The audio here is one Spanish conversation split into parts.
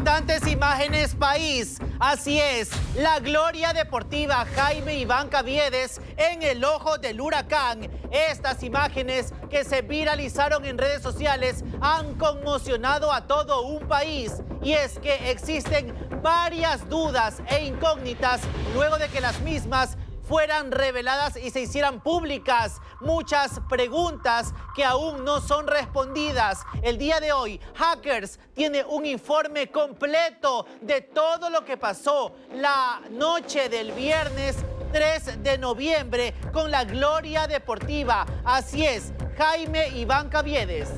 Impactantes imágenes, país. Así es, la gloria deportiva Jaime Iván Caviedes en el ojo del huracán. Estas imágenes que se viralizaron en redes sociales han conmocionado a todo un país. Y es que existen varias dudas e incógnitas luego de que las mismas fueran reveladas y se hicieran públicas. Muchas preguntas que aún no son respondidas. El día de hoy, Hackers tiene un informe completo de todo lo que pasó la noche del viernes 3 de noviembre con la gloria deportiva. Así es, Jaime Iván Caviedes.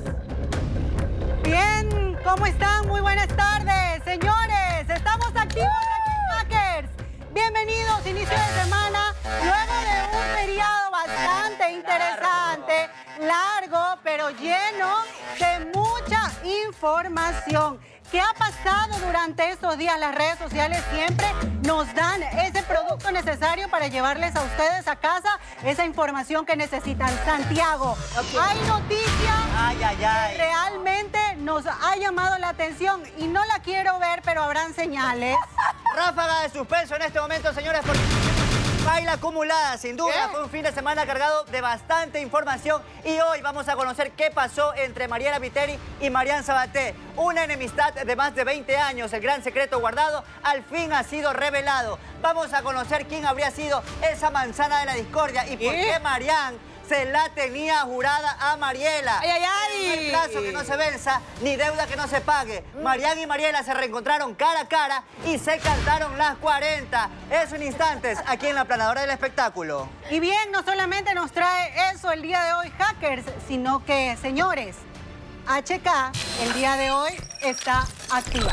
Bien, ¿cómo están? Muy buenas tardes, señores. Estamos activos aquí en Hackers. Bienvenidos, inicio de semana, luego de un feriado bastante interesante, largo, pero lleno de mucha información. ¿Qué ha pasado durante estos días? Las redes sociales siempre nos dan ese producto necesario para llevarles a ustedes a casa esa información que necesitan. Santiago, hay noticia que realmente nos ha llamado la atención y no la quiero ver, pero habrán señales. Ráfaga de suspenso en este momento, señores, porque baila acumulada, sin duda. Fue un fin de semana cargado de bastante información y hoy vamos a conocer qué pasó entre Mariela Viteri y Marian Sabaté. Una enemistad de más de 20 años, el gran secreto guardado, al fin ha sido revelado. Vamos a conocer quién habría sido esa manzana de la discordia y por qué Marian se la tenía jurada a Mariela. ¡Ay, ay, ay! No hay plazo que no se venza, ni deuda que no se pague. Marian y Mariela se reencontraron cara a cara y se cantaron las 40. Eso en instantes, aquí en la Planadora del Espectáculo. Y bien, no solamente nos trae eso el día de hoy Hackers, sino que, señores, HK el día de hoy está activa.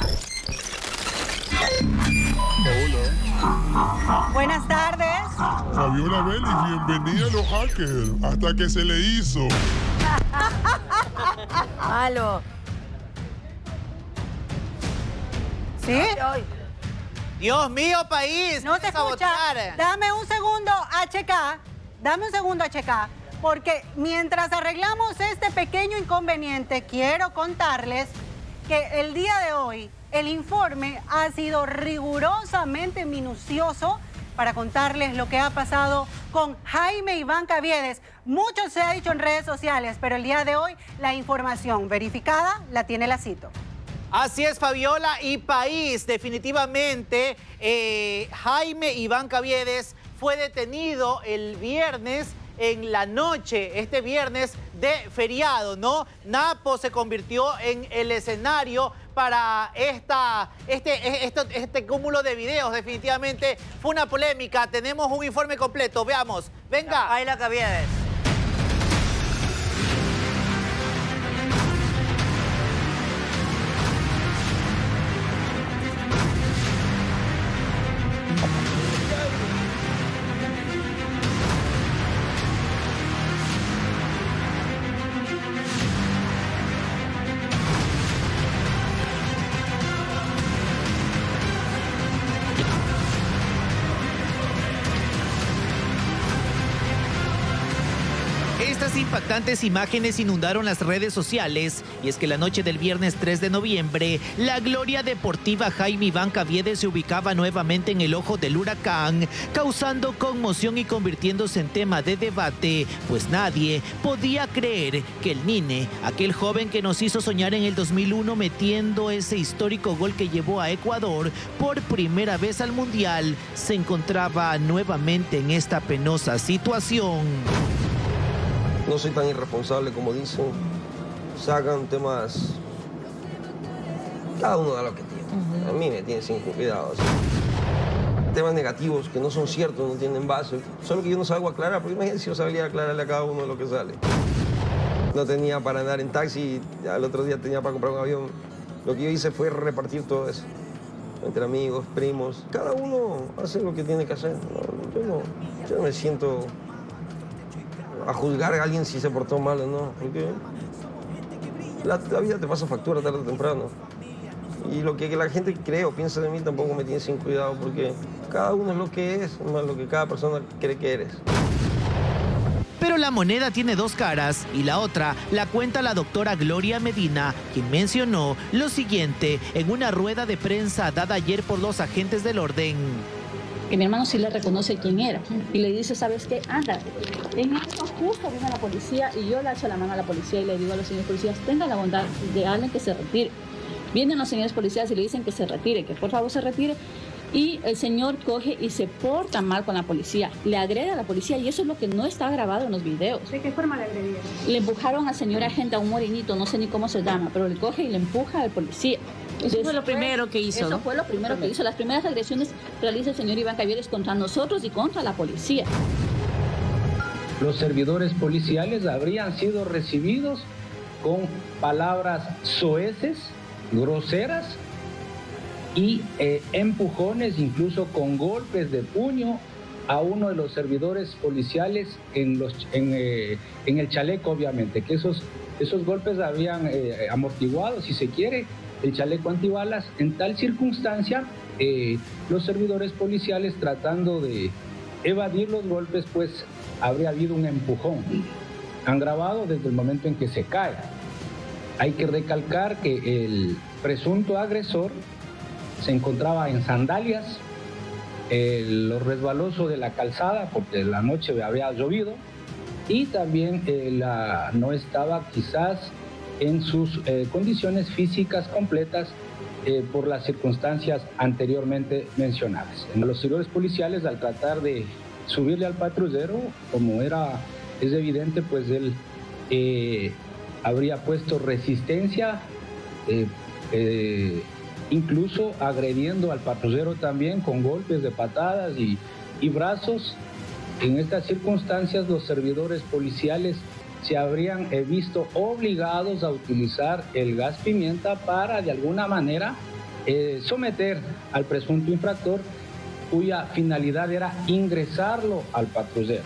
Hola. Buenas tardes. Fabiola Vélez, bienvenida a los Hackers. Hasta que se le hizo. Aló. ¿Sí? Dios mío, país. No te escucha. Dame un segundo, HK. Dame un segundo, HK. Porque mientras arreglamos este pequeño inconveniente, quiero contarles que el día de hoy el informe ha sido rigurosamente minucioso para contarles lo que ha pasado con Jaime Iván Caviedes. Mucho se ha dicho en redes sociales, pero el día de hoy la información verificada la tiene la Cito. Así es, Fabiola y país. Definitivamente, Jaime Iván Caviedes fue detenido el viernes en la noche, este viernes de feriado, ¿no? Napo se convirtió en el escenario para este cúmulo de videos. Definitivamente fue una polémica. Tenemos un informe completo. Veamos. Venga. Ahí la Caviedes. Estas impactantes imágenes inundaron las redes sociales y es que la noche del viernes 3 de noviembre, la gloria deportiva Jaime Iván Caviedes se ubicaba nuevamente en el ojo del huracán, causando conmoción y convirtiéndose en tema de debate, pues nadie podía creer que el Nine, aquel joven que nos hizo soñar en el 2001 metiendo ese histórico gol que llevó a Ecuador por primera vez al Mundial, se encontraba nuevamente en esta penosa situación. No soy tan irresponsable como dicen. Sacan temas... Cada uno da lo que tiene. A mí me tiene sin cuidado. Temas negativos que no son ciertos, no tienen base. Solo que yo no salgo a aclarar, porque imagínense si yo sabría aclararle a cada uno de lo que sale. No tenía para andar en taxi, al otro día tenía para comprar un avión. Lo que yo hice fue repartir todo eso. Entre amigos, primos. Cada uno hace lo que tiene que hacer. Yo no me siento a juzgar a alguien si se portó mal o no, porque la vida te pasa factura tarde o temprano. Y lo que la gente cree o piensa de mí tampoco me tiene sin cuidado, porque cada uno es lo que es, más lo que cada persona cree que eres. Pero Pero la moneda tiene dos caras y la otra la cuenta la doctora Gloria Medina, quien mencionó lo siguiente en una rueda de prensa dada ayer por los agentes del orden. Que mi hermano sí le reconoce quién era y le dice, ¿sabes qué? Ándate. En eso justo viene la policía y yo le echo la mano a la policía y le digo a los señores policías, tengan la bondad de alguien que se retire. Vienen los señores policías y le dicen que se retire, que por favor se retire. Y el señor coge y se porta mal con la policía, le agrede a la policía y eso es lo que no está grabado en los videos. ¿De qué forma le agredieron? Le empujaron al señor agente, a un morenito, no sé ni cómo se llama, pero le coge y le empuja al policía. Eso fue lo primero que hizo, Eso ¿no? fue lo primero que hizo. Las primeras agresiones realiza el señor Iván Caviedes contra nosotros y contra la policía. Los servidores policiales habrían sido recibidos con palabras soeces, groseras y empujones, incluso con golpes de puño a uno de los servidores policiales en el chaleco, obviamente, que esos golpes habían amortiguado, si se quiere, el chaleco antibalas. En tal circunstancia, los servidores policiales, tratando de evadir los golpes, pues habría habido un empujón. Han grabado desde el momento en que se cae. Hay que recalcar que el presunto agresor se encontraba en sandalias, lo resbaloso de la calzada, porque la noche había llovido, y también no estaba quizás en sus condiciones físicas completas por las circunstancias anteriormente mencionadas. Los servidores policiales, al tratar de subirle al patrullero, como es evidente, pues él habría puesto resistencia, incluso agrediendo al patrullero también con golpes de patadas y brazos. En estas circunstancias, los servidores policiales se habrían visto obligados a utilizar el gas pimienta para, de alguna manera, someter al presunto infractor, cuya finalidad era ingresarlo al patrullero.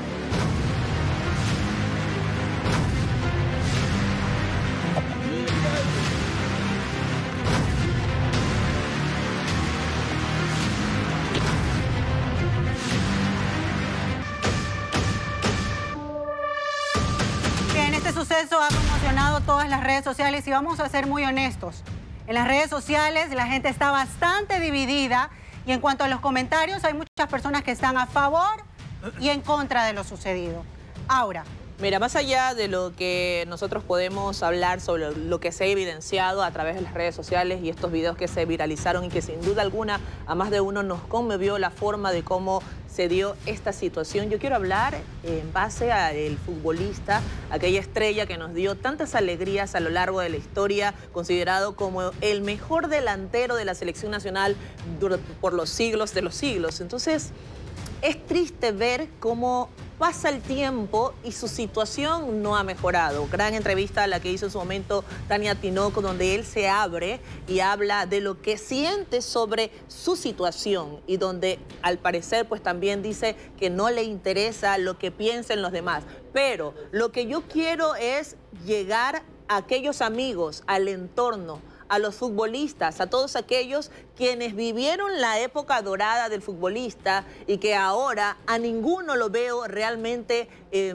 Suceso ha conmocionado todas las redes sociales y vamos a ser muy honestos. En las redes sociales la gente está bastante dividida y en cuanto a los comentarios hay muchas personas que están a favor y en contra de lo sucedido. Aura. Mira, más allá de lo que nosotros podemos hablar sobre lo que se ha evidenciado a través de las redes sociales y estos videos que se viralizaron y que sin duda alguna a más de uno nos conmovió la forma de cómo se dio esta situación, yo quiero hablar en base al futbolista, aquella estrella que nos dio tantas alegrías a lo largo de la historia, considerado como el mejor delantero de la selección nacional por los siglos de los siglos. Entonces, es triste ver cómo pasa el tiempo y su situación no ha mejorado. Gran entrevista la que hizo en su momento Tania Tinoco, donde él se abre y habla de lo que siente sobre su situación y donde al parecer pues también dice que no le interesa lo que piensen los demás. Pero lo que yo quiero es llegar a aquellos amigos, al entorno, a los futbolistas, a todos aquellos quienes vivieron la época dorada del futbolista y que ahora a ninguno lo veo realmente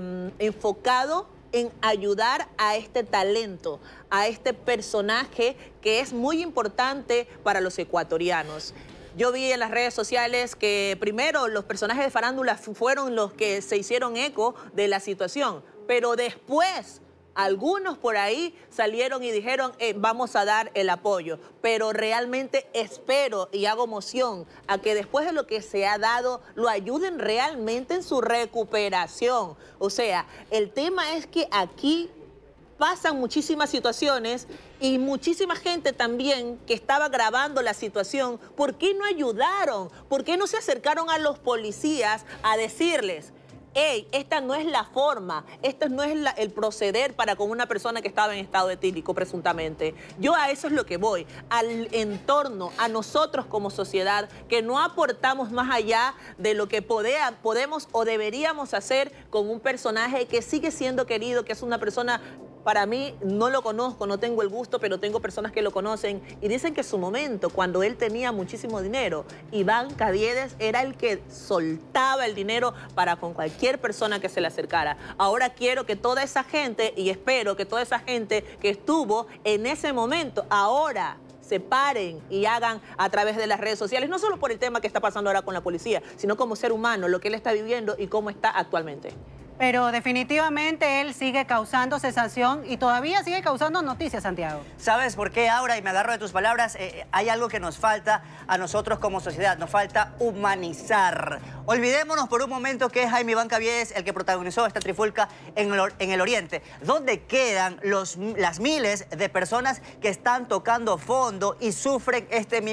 enfocado en ayudar a este talento, a este personaje que es muy importante para los ecuatorianos. Yo vi en las redes sociales que primero los personajes de farándula fueron los que se hicieron eco de la situación, pero después algunos por ahí salieron y dijeron vamos a dar el apoyo, pero realmente espero y hago moción a que después de lo que se ha dado lo ayuden realmente en su recuperación. O sea, el tema es que aquí pasan muchísimas situaciones y muchísima gente también que estaba grabando la situación. ¿Por qué no ayudaron? ¿Por qué no se acercaron a los policías a decirles: hey, esta no es la forma, esto no es el proceder para con una persona que estaba en estado etílico, presuntamente? Yo a eso es lo que voy, al entorno, a nosotros como sociedad, que no aportamos más allá de lo que podemos o deberíamos hacer con un personaje que sigue siendo querido, que es una persona Para mí, no lo conozco, no tengo el gusto, pero tengo personas que lo conocen y dicen que en su momento, cuando él tenía muchísimo dinero, Iván Caviedes era el que soltaba el dinero para con cualquier persona que se le acercara. Ahora quiero que toda esa gente, y espero que toda esa gente que estuvo en ese momento, ahora se paren y hagan a través de las redes sociales, no solo por el tema que está pasando ahora con la policía, sino como ser humano, lo que él está viviendo y cómo está actualmente. Pero definitivamente él sigue causando sensación y todavía sigue causando noticias, Santiago. ¿Sabes por qué, Aura? Y me agarro de tus palabras. Hay algo que nos falta a nosotros como sociedad. Nos falta humanizar. Olvidémonos por un momento que es Jaime Iván Caviedes el que protagonizó esta trifulca en el Oriente. ¿Dónde quedan las miles de personas que están tocando fondo y sufren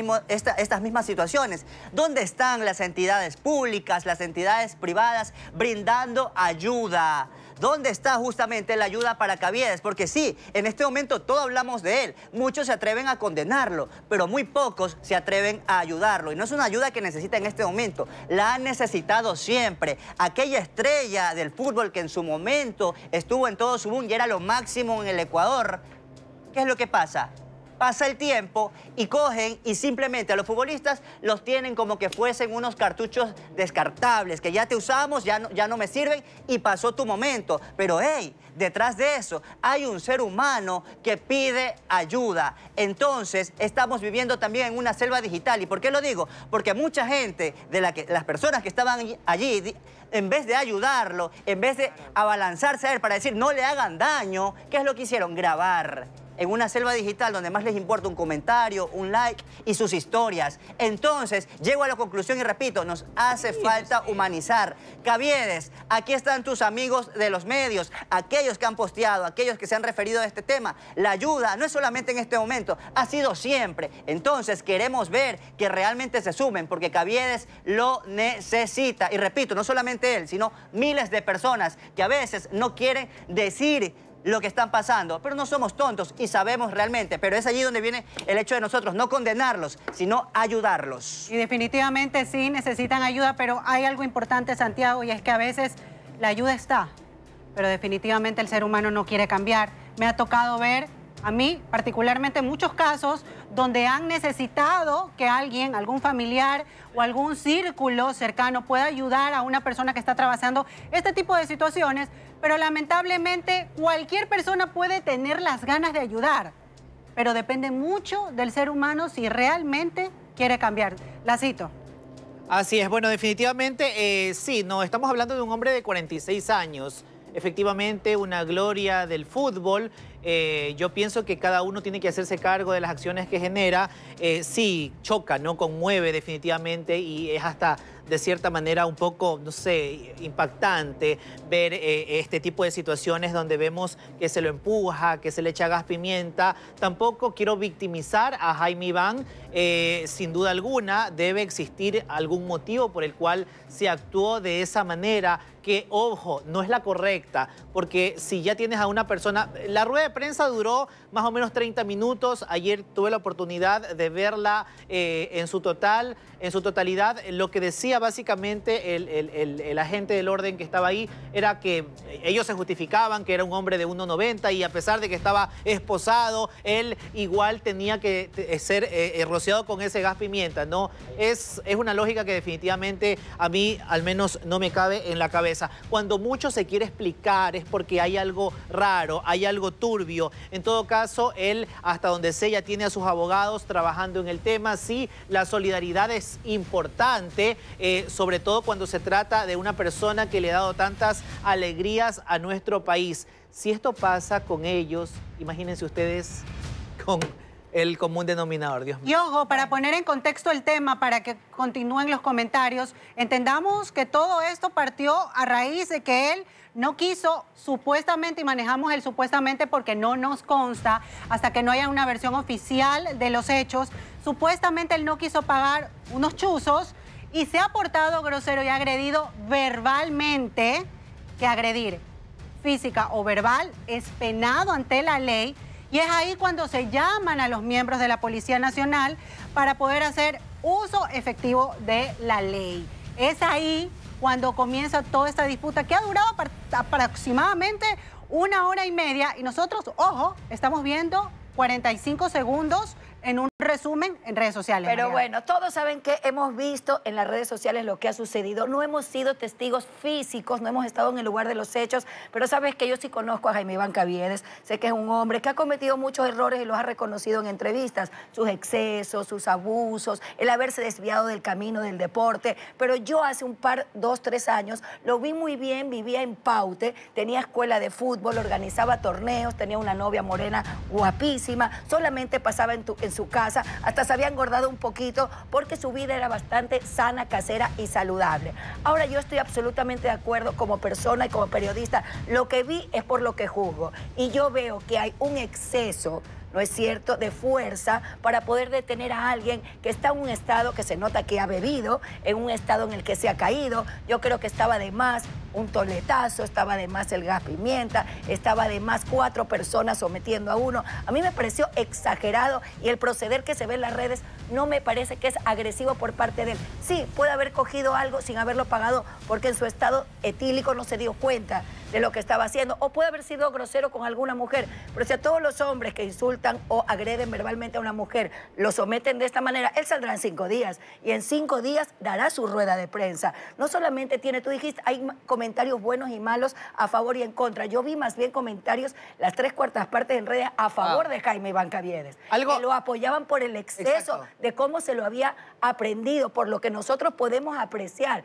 estas mismas situaciones? ¿Dónde están las entidades públicas, las entidades privadas brindando ayuda? ¿Dónde está justamente la ayuda para Caviedes? Porque sí, en este momento todos hablamos de él. Muchos se atreven a condenarlo, pero muy pocos se atreven a ayudarlo. Y no es una ayuda que necesita en este momento. La ha necesitado siempre. Aquella estrella del fútbol que en su momento estuvo en todo su boom y era lo máximo en el Ecuador. ¿Qué es lo que pasa? Pasa el tiempo y cogen y simplemente a los futbolistas los tienen como que fuesen unos cartuchos descartables, que ya te usamos, ya no me sirven y pasó tu momento. Pero hey, detrás de eso hay un ser humano que pide ayuda. Entonces estamos viviendo también en una selva digital. ¿Y por qué lo digo? Porque mucha gente, las personas que estaban allí, en vez de ayudarlo, en vez de abalanzarse a él para decir no le hagan daño, ¿qué es lo que hicieron? Grabar. En una selva digital donde más les importa un comentario, un like y sus historias. Entonces, llego a la conclusión y repito, nos hace falta humanizar. Caviedes, aquí están tus amigos de los medios, aquellos que han posteado, aquellos que se han referido a este tema. La ayuda no es solamente en este momento, ha sido siempre. Entonces, queremos ver que realmente se sumen, porque Caviedes lo necesita. Y repito, no solamente él, sino miles de personas que a veces no quieren decir lo que están pasando, pero no somos tontos y sabemos realmente, pero es allí donde viene el hecho de nosotros no condenarlos, sino ayudarlos. Y definitivamente sí necesitan ayuda, pero hay algo importante, Santiago, y es que a veces la ayuda está, pero definitivamente el ser humano no quiere cambiar. Me ha tocado ver, a mí particularmente, muchos casos donde han necesitado que alguien, algún familiar o algún círculo cercano pueda ayudar a una persona que está atravesando este tipo de situaciones, pero lamentablemente cualquier persona puede tener las ganas de ayudar, pero depende mucho del ser humano si realmente quiere cambiar. La cito. Así es, bueno, definitivamente sí, no, estamos hablando de un hombre de 46 años, efectivamente una gloria del fútbol. Yo pienso que cada uno tiene que hacerse cargo de las acciones que genera. Sí, choca, ¿no? Conmueve definitivamente y es hasta de cierta manera un poco, no sé, impactante ver este tipo de situaciones donde vemos que se lo empuja, que se le echa gas pimienta. Tampoco quiero victimizar a Jaime Iván. Sin duda alguna debe existir algún motivo por el cual se actuó de esa manera, que, ojo, no es la correcta, porque si ya tienes a una persona... La rueda de prensa duró más o menos 30 minutos. Ayer tuve la oportunidad de verla en su totalidad. Lo que decía básicamente el agente del orden que estaba ahí era que ellos se justificaban que era un hombre de 1,90 y a pesar de que estaba esposado, él igual tenía que ser rociado con ese gas pimienta, ¿no? Es una lógica que definitivamente a mí al menos no me cabe en la cabeza. Cuando mucho se quiere explicar es porque hay algo raro, hay algo turbio. En todo caso, él, hasta donde sé, ya tiene a sus abogados trabajando en el tema. Sí, la solidaridad es importante, sobre todo cuando se trata de una persona que le ha dado tantas alegrías a nuestro país. Si esto pasa con ellos, imagínense ustedes con el común denominador, Dios mío. Y ojo, para poner en contexto el tema, para que continúen los comentarios, entendamos que todo esto partió a raíz de que él no quiso supuestamente, y manejamos el supuestamente porque no nos consta hasta que no haya una versión oficial de los hechos, supuestamente él no quiso pagar unos chuzos y se ha portado grosero y agredido verbalmente, que agredir física o verbal es penado ante la ley. Y es ahí cuando se llaman a los miembros de la Policía Nacional para poder hacer uso efectivo de la ley. Es ahí cuando comienza toda esta disputa que ha durado aproximadamente 1 hora y media y nosotros, ojo, estamos viendo 45 segundos en un resumen en redes sociales. Pero Mariana. bueno, todos saben que hemos visto en las redes sociales lo que ha sucedido. No hemos sido testigos físicos, no hemos estado en el lugar de los hechos, pero sabes que yo sí conozco a Jaime Iván Caviedes. Sé que es un hombre que ha cometido muchos errores y los ha reconocido en entrevistas. Sus excesos, sus abusos, el haberse desviado del camino del deporte. Pero yo hace 2, 3 años lo vi muy bien, vivía en Paute, tenía escuela de fútbol, organizaba torneos, tenía una novia morena guapísima, solamente pasaba en su casa, hasta se había engordado un poquito porque su vida era bastante sana, casera y saludable. Ahora yo estoy absolutamente de acuerdo como persona y como periodista. Lo que vi es por lo que juzgo. Y yo veo que hay un exceso, ¿no es cierto?, de fuerza para poder detener a alguien que está en un estado que se nota que ha bebido, en un estado en el que se ha caído. Yo creo que estaba de más un toletazo, estaba de más el gas pimienta, estaba de más 4 personas sometiendo a uno. A mí me pareció exagerado y el proceder que se ve en las redes no me parece que es agresivo por parte de él. Sí, puede haber cogido algo sin haberlo pagado porque en su estado etílico no se dio cuenta de lo que estaba haciendo, o puede haber sido grosero con alguna mujer, pero si a todos los hombres que insultan o agreden verbalmente a una mujer lo someten de esta manera, él saldrá en 5 días y en 5 días dará su rueda de prensa. No solamente tiene, tú dijiste, hay comentarios buenos y malos a favor y en contra. Yo vi más bien comentarios, las 3/4 partes en redes a favor de Jaime Iván Caviedes, que lo apoyaban por el exceso de cómo se lo había aprendido, por lo que nosotros podemos apreciar.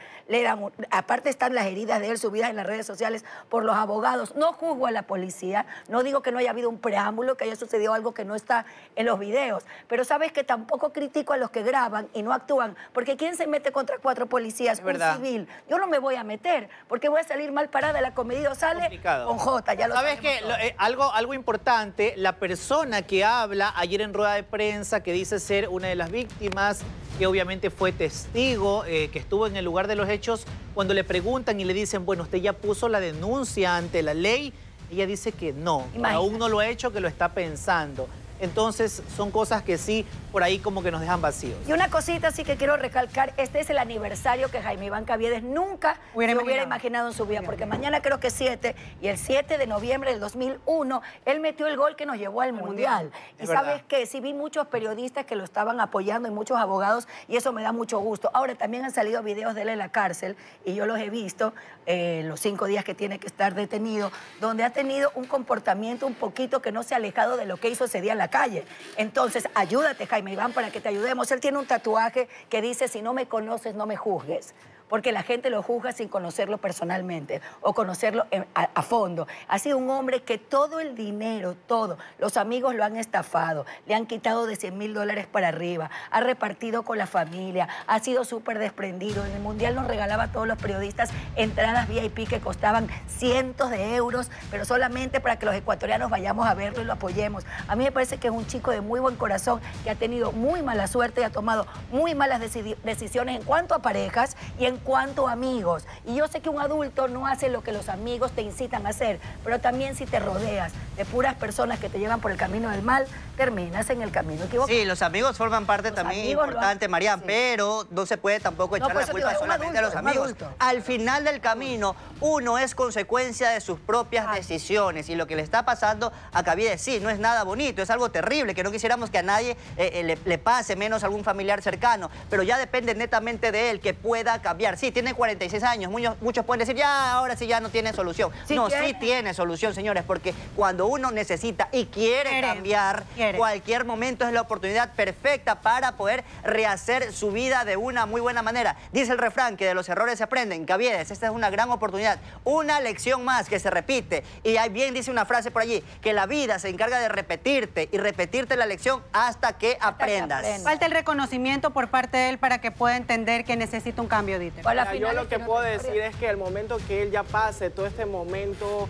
Aparte están las heridas de él subidas en las redes sociales por los abogados. No juzgo a la policía, no digo que no haya habido un preámbulo, que haya sucedido algo que no está en los videos, pero sabes que tampoco critico a los que graban y no actúan, porque ¿quién se mete contra 4 policías? Un civil. Yo no me voy a meter, porque voy a salir mal parada. La comedia sale con J, ya lo sabes. ¿Sabes qué? Algo importante, la persona que habla ayer en rueda de prensa, que dice ser una de las víctimas, que obviamente fue testigo, que estuvo en el lugar de los hechos, cuando le preguntan y le dicen, bueno, usted ya puso la denuncia ante la ley, ella dice que no, aún no lo ha hecho, que lo está pensando. Entonces, son cosas que sí, por ahí como que nos dejan vacíos. Y una cosita sí que quiero recalcar, este es el aniversario que Jaime Iván Caviedes nunca se hubiera imaginado en su vida, porque mañana creo que es 7, y el 7 de noviembre del 2001, él metió el gol que nos llevó al Mundial. Y sabes qué, sí vi muchos periodistas que lo estaban apoyando y muchos abogados, y eso me da mucho gusto. Ahora, también han salido videos de él en la cárcel, y yo los he visto, los 5 días que tiene que estar detenido, donde ha tenido un comportamiento un poquito que no se ha alejado de lo que hizo ese día en la calle. Entonces, ayúdate, Jaime Iván, para que te ayudemos. Él tiene un tatuaje que dice, si no me conoces, no me juzgues. Porque la gente lo juzga sin conocerlo personalmente o conocerlo a fondo. Ha sido un hombre que todo el dinero, todo, los amigos lo han estafado, le han quitado de $100,000 para arriba, ha repartido con la familia, ha sido súper desprendido. En el Mundial nos regalaba a todos los periodistas entradas VIP que costaban cientos de euros, pero solamente para que los ecuatorianos vayamos a verlo y lo apoyemos. A mí me parece que es un chico de muy buen corazón, que ha tenido muy mala suerte y ha tomado muy malas decisiones en cuanto a parejas y en cuanto a amigos. Y yo sé que un adulto no hace lo que los amigos te incitan a hacer, pero también si te rodeas de puras personas que te llevan por el camino del mal, terminas en el camino equivocado. Sí, los amigos forman parte también importante, Marian, pero no se puede tampoco echar la culpa solamente a los amigos. Al final del camino, uno es consecuencia de sus propias decisiones, y lo que le está pasando a Caviedes, sí, no es nada bonito, es algo terrible, que no quisiéramos que a nadie le pase, menos a algún familiar cercano, pero ya depende netamente de él que pueda cambiar. Sí, tiene 46 años, muchos pueden decir, ya, ahora sí ya no tiene solución. Sí, no, sí tiene solución, señores, porque cuando uno necesita y quiere cambiar, cualquier momento es la oportunidad perfecta para poder rehacer su vida de una muy buena manera. Dice el refrán que de los errores se aprenden. Caviedes, esta es una gran oportunidad, una lección más que se repite. Y ahí bien dice una frase por allí, que la vida se encarga de repetirte y repetirte la lección hasta que aprendas. Falta el reconocimiento por parte de él para que pueda entender que necesita un cambio, Dieter. Yo lo que puedo decir es que el momento que él ya pase todo este momento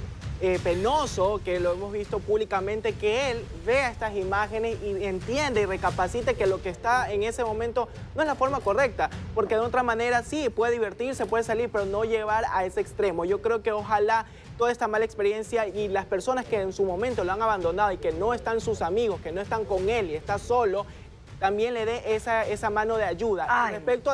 penoso, que lo hemos visto públicamente, que él vea estas imágenes y entiende y recapacite que lo que está en ese momento no es la forma correcta, porque de otra manera sí, puede divertirse, puede salir, pero no llevar a ese extremo. Yo creo que ojalá toda esta mala experiencia y las personas que en su momento lo han abandonado y que no están sus amigos, que no están con él y está solo, también le dé esa mano de ayuda. Respecto a los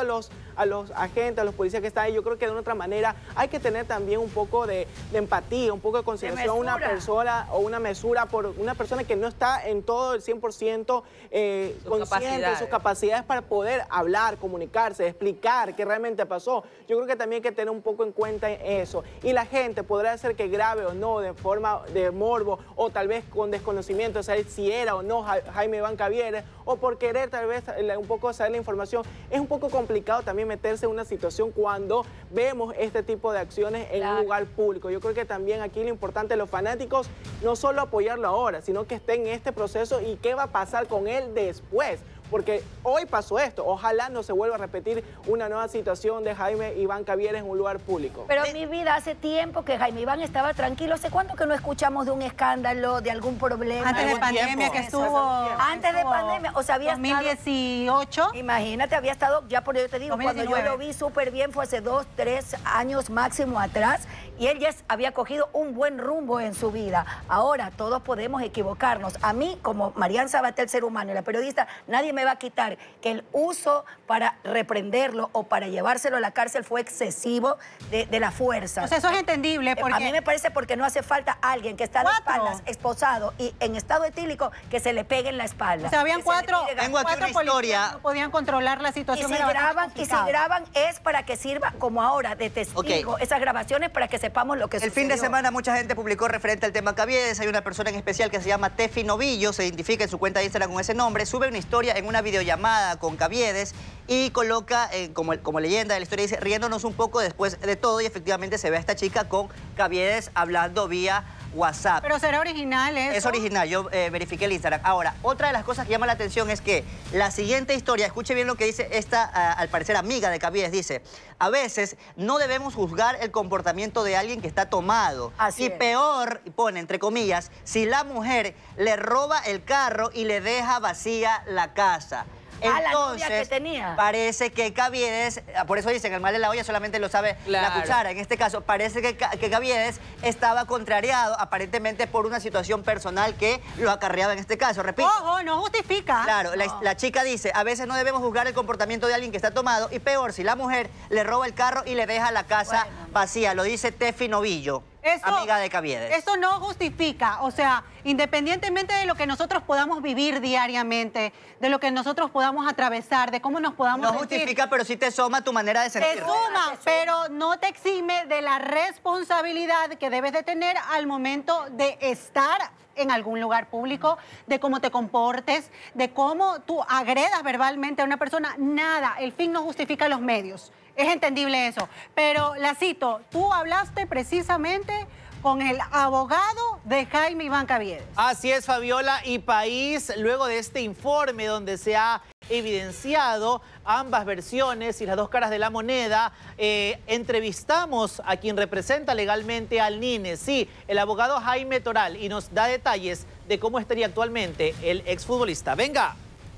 a los agentes, a los policías que están ahí. Yo creo que de una otra manera hay que tener también un poco de empatía, un poco de consideración a una persona o una mesura por una persona que no está en todo el 100% consciente de sus capacidades para poder hablar, comunicarse, explicar qué realmente pasó. Yo creo que también hay que tener un poco en cuenta eso. Y la gente podrá ser que grave o no, de forma de morbo, o tal vez con desconocimiento, saber si era o no Jaime Iván Caviedes, o por querer tal vez un poco saber la información. Es un poco complicado también meterse en una situación cuando vemos este tipo de acciones en un lugar público. Yo creo que también aquí lo importante de los fanáticos, no solo apoyarlo ahora, sino que esté en este proceso y qué va a pasar con él después. Porque hoy pasó esto, ojalá no se vuelva a repetir una nueva situación de Jaime Iván Caviedes en un lugar público. Pero mi vida, hace tiempo que Jaime Iván estaba tranquilo. ¿Hace cuánto que no escuchamos de un escándalo, de algún problema? Antes de pandemia que estuvo. Antes de pandemia, o sea, había 2018. Estado, imagínate, había estado, ya por yo te digo, 2019. cuando yo lo vi súper bien fue hace 2, 3 años máximo atrás, y él ya había cogido un buen rumbo en su vida. Ahora, todos podemos equivocarnos. A mí, como Marian Sabaté, el ser humano y la periodista, nadie me va a quitar que el uso para reprenderlo o para llevárselo a la cárcel fue excesivo de la fuerza. O sea, eso es entendible porque... A mí me parece porque no hace falta alguien que está de espaldas, esposado y en estado etílico, que se le pegue en la espalda. O sea, habían cuatro historia. No podían controlar la situación. Y si graban es para que sirva como ahora de testigo esas grabaciones para que sepamos lo que sucedió. El fin de semana mucha gente publicó referente al tema Caviedes. Hay una persona en especial que se llama Tefi Novillo, se identifica en su cuenta de Instagram con ese nombre, sube una historia en una videollamada con Caviedes y coloca como leyenda de la historia, dice, riéndonos un poco después de todo, y efectivamente se ve a esta chica con Caviedes hablando vía WhatsApp. Pero será original eso. Es original, yo verifiqué el Instagram. Ahora, otra de las cosas que llama la atención es que la siguiente historia, escuche bien lo que dice esta, al parecer amiga de Caviedes, dice, a veces no debemos juzgar el comportamiento de alguien que está tomado. Así es. Peor, pone entre comillas, si la mujer le roba el carro y le deja vacía la casa. Entonces, la novia que tenía. Parece que Caviedes, por eso dicen, el mal de la olla solamente lo sabe la cuchara. En este caso, parece que Caviedes estaba contrariado, aparentemente por una situación personal que lo acarreaba en este caso. Repito. Ojo, no justifica. Claro, la chica dice, a veces no debemos juzgar el comportamiento de alguien que está tomado, y peor, si la mujer le roba el carro y le deja la casa vacía. Lo dice Tefi Novillo, amiga de Caviedes. Eso no justifica, o sea, independientemente de lo que nosotros podamos vivir diariamente, de lo que nosotros podamos atravesar, de cómo nos podamos No justifica, pero sí te suma tu manera de sentir. Te suma, pero no te exime de la responsabilidad que debes de tener al momento de estar en algún lugar público, de cómo te comportes, de cómo tú agredas verbalmente a una persona. Nada, el fin no justifica los medios. Es entendible eso. Pero la cito, tú hablaste precisamente con el abogado de Jaime Iván Caviedes. Así es, Fabiola, y país, luego de este informe donde se ha evidenciado ambas versiones y las dos caras de la moneda, entrevistamos a quien representa legalmente al NINE, sí, el abogado Jaime Toral, y nos da detalles de cómo estaría actualmente el exfutbolista. Venga.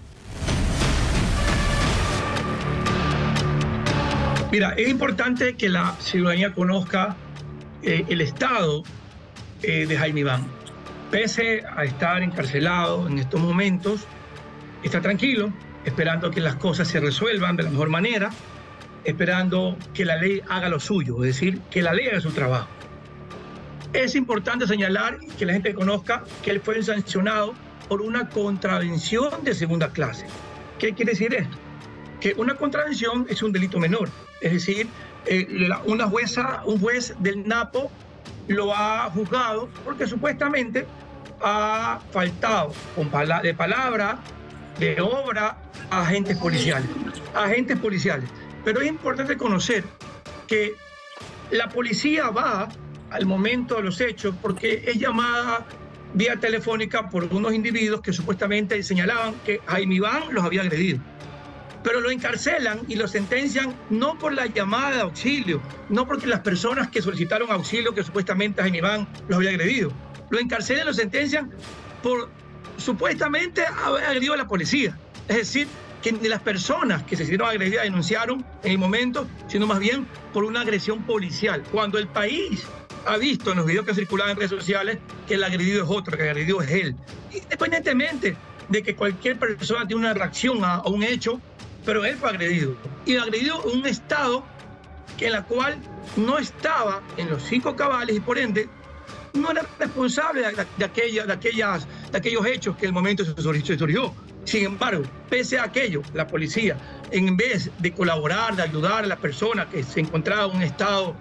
Mira, es importante que la ciudadanía conozca el estado de Jaime Iván. Pese a estar encarcelado en estos momentos, está tranquilo, esperando que las cosas se resuelvan de la mejor manera, esperando que la ley haga lo suyo, es decir, que la ley haga su trabajo. Es importante señalar que la gente conozca que él fue sancionado por una contravención de segunda clase. ¿Qué quiere decir esto? Que una contravención es un delito menor, es decir, un juez del Napo lo ha juzgado porque supuestamente ha faltado de palabra, de obra, a agentes policiales. Pero es importante conocer que la policía va al momento de los hechos porque es llamada vía telefónica por unos individuos que supuestamente señalaban que Jaime Iván los había agredido. Pero lo encarcelan y lo sentencian no por la llamada de auxilio, no porque las personas que solicitaron auxilio que supuestamente Jaime Iván los había agredido. Lo encarcelan y lo sentencian por supuestamente haber agredido a la policía. Es decir, que ni las personas que se hicieron agredidas denunciaron en el momento, sino más bien por una agresión policial. Cuando el país ha visto en los videos que circulan en redes sociales que el agredido es otro, que el agredido es él. Independientemente de que cualquier persona tiene una reacción a un hecho, pero él fue agredido. y agredió un estado en la cual no estaba en los 5 cabales y por ende no era responsable de aquellos hechos que en el momento se surgió. Sin embargo, pese a aquello, la policía, en vez de colaborar, de ayudar a la persona que se encontraba en un estado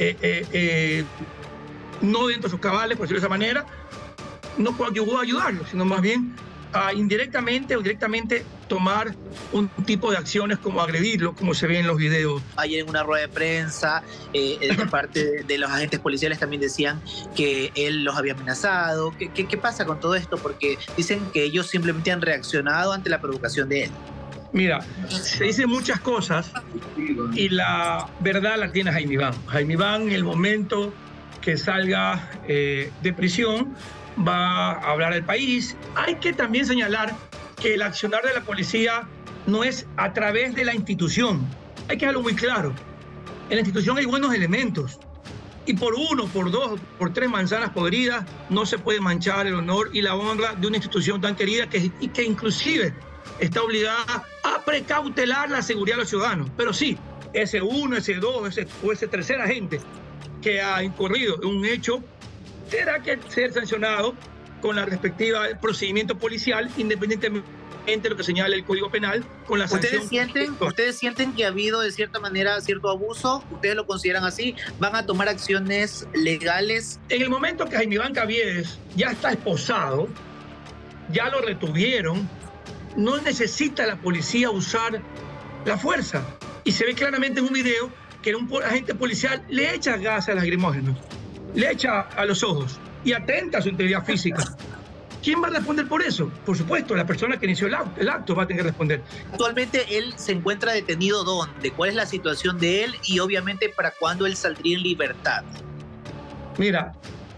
no dentro de sus cabales, por decirlo de esa manera, no llegó a ayudarlo, sino más bien a indirectamente o directamente tomar un tipo de acciones como agredirlo, como se ve en los videos. Ayer en una rueda de prensa, de parte de los agentes policiales también decían que él los había amenazado. ¿Qué pasa con todo esto? Porque dicen que ellos simplemente han reaccionado ante la provocación de él. Mira, se dicen muchas cosas y la verdad la tiene Jaime Iván. Jaime Iván, en el momento que salga de prisión, va a hablar al país. Hay que también señalar que el accionar de la policía no es a través de la institución. Hay que dejarlo muy claro. En la institución hay buenos elementos. Y por 1, por 2, por 3 manzanas podridas no se puede manchar el honor y la honra de una institución tan querida que inclusive está obligada a precautelar la seguridad de los ciudadanos. Pero sí, ese 1, ese 2, ese tercer agente que ha incurrido en un hecho tendrá que ser sancionado con la respectiva procedimiento policial, independientemente de lo que señala el Código Penal, con la sanción. ¿Ustedes sienten que ha habido de cierta manera cierto abuso? ¿Ustedes lo consideran así? ¿Van a tomar acciones legales? En el momento que Jaime Iván Caviedes ya está esposado, ya lo retuvieron, no necesita la policía usar la fuerza. Y se ve claramente en un video que un agente policial le echa gas a lacrimógeno, le echa a los ojos y atenta a su integridad física. ¿Quién va a responder por eso? Por supuesto, la persona que inició el acto va a tener que responder. Actualmente él se encuentra detenido ¿dónde? ¿Cuál es la situación de él? Y obviamente, ¿para cuándo él saldría en libertad? Mira,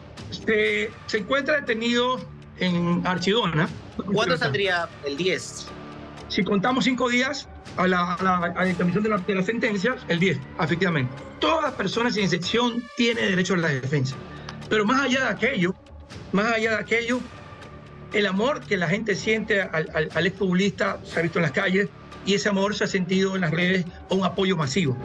se encuentra detenido en Archidona. ¿Cuándo saldría? El 10. Si contamos 5 días a la dictaminación de la sentencia, el 10, efectivamente. Todas las personas sin excepción tienen derecho a la defensa. Pero más allá de aquello, el amor que la gente siente al exfutbolista se ha visto en las calles y ese amor se ha sentido en las redes con un apoyo masivo.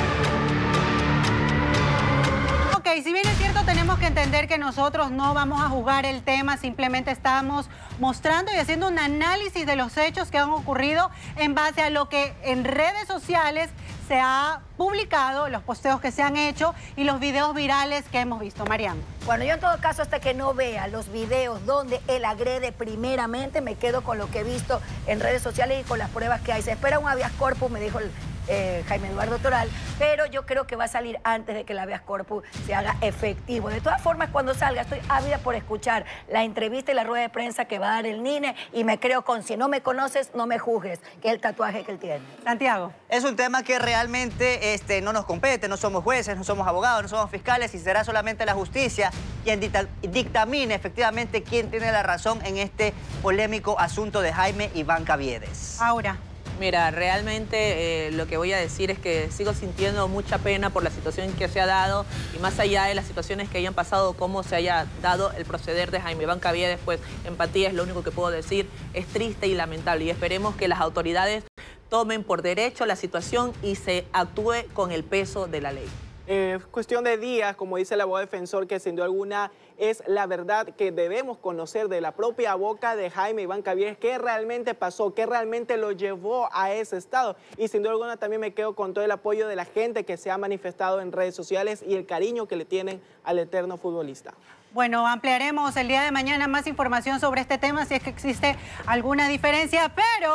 Ok, si bien es cierto, tenemos que entender que nosotros no vamos a juzgar el tema, simplemente estamos mostrando y haciendo un análisis de los hechos que han ocurrido en base a lo que en redes sociales se ha publicado, los posteos que se han hecho y los videos virales que hemos visto. Mariam. Bueno, yo en todo caso, hasta que no vea los videos donde él agrede primeramente, me quedo con lo que he visto en redes sociales y con las pruebas que hay. Se espera un habeas corpus, me dijo Jaime Eduardo Toral, pero yo creo que va a salir antes de que el habeas corpus se haga efectivo. De todas formas, cuando salga, estoy ávida por escuchar la entrevista y la rueda de prensa que va a dar el NINE y me creo con si no me conoces, no me juzgues, que es el tatuaje que él tiene. Santiago. Es un tema que realmente no nos compete, no somos jueces, no somos abogados, no somos fiscales y será solamente la justicia quien dictamine efectivamente quién tiene la razón en este polémico asunto de Jaime Iván Caviedes. Aura. Mira, realmente lo que voy a decir es que sigo sintiendo mucha pena por la situación que se ha dado y más allá de las situaciones que hayan pasado, cómo se haya dado el proceder de Jaime Iván Caviedes, pues empatía es lo único que puedo decir, es triste y lamentable y esperemos que las autoridades tomen por derecho la situación y se actúe con el peso de la ley. Cuestión de días, como dice el abogado defensor, que sin duda alguna es la verdad que debemos conocer de la propia boca de Jaime Iván Caviedes, qué realmente pasó, qué realmente lo llevó a ese estado. Y sin duda alguna también me quedo con todo el apoyo de la gente que se ha manifestado en redes sociales y el cariño que le tienen al eterno futbolista. Bueno, ampliaremos el día de mañana más información sobre este tema, si es que existe alguna diferencia, pero...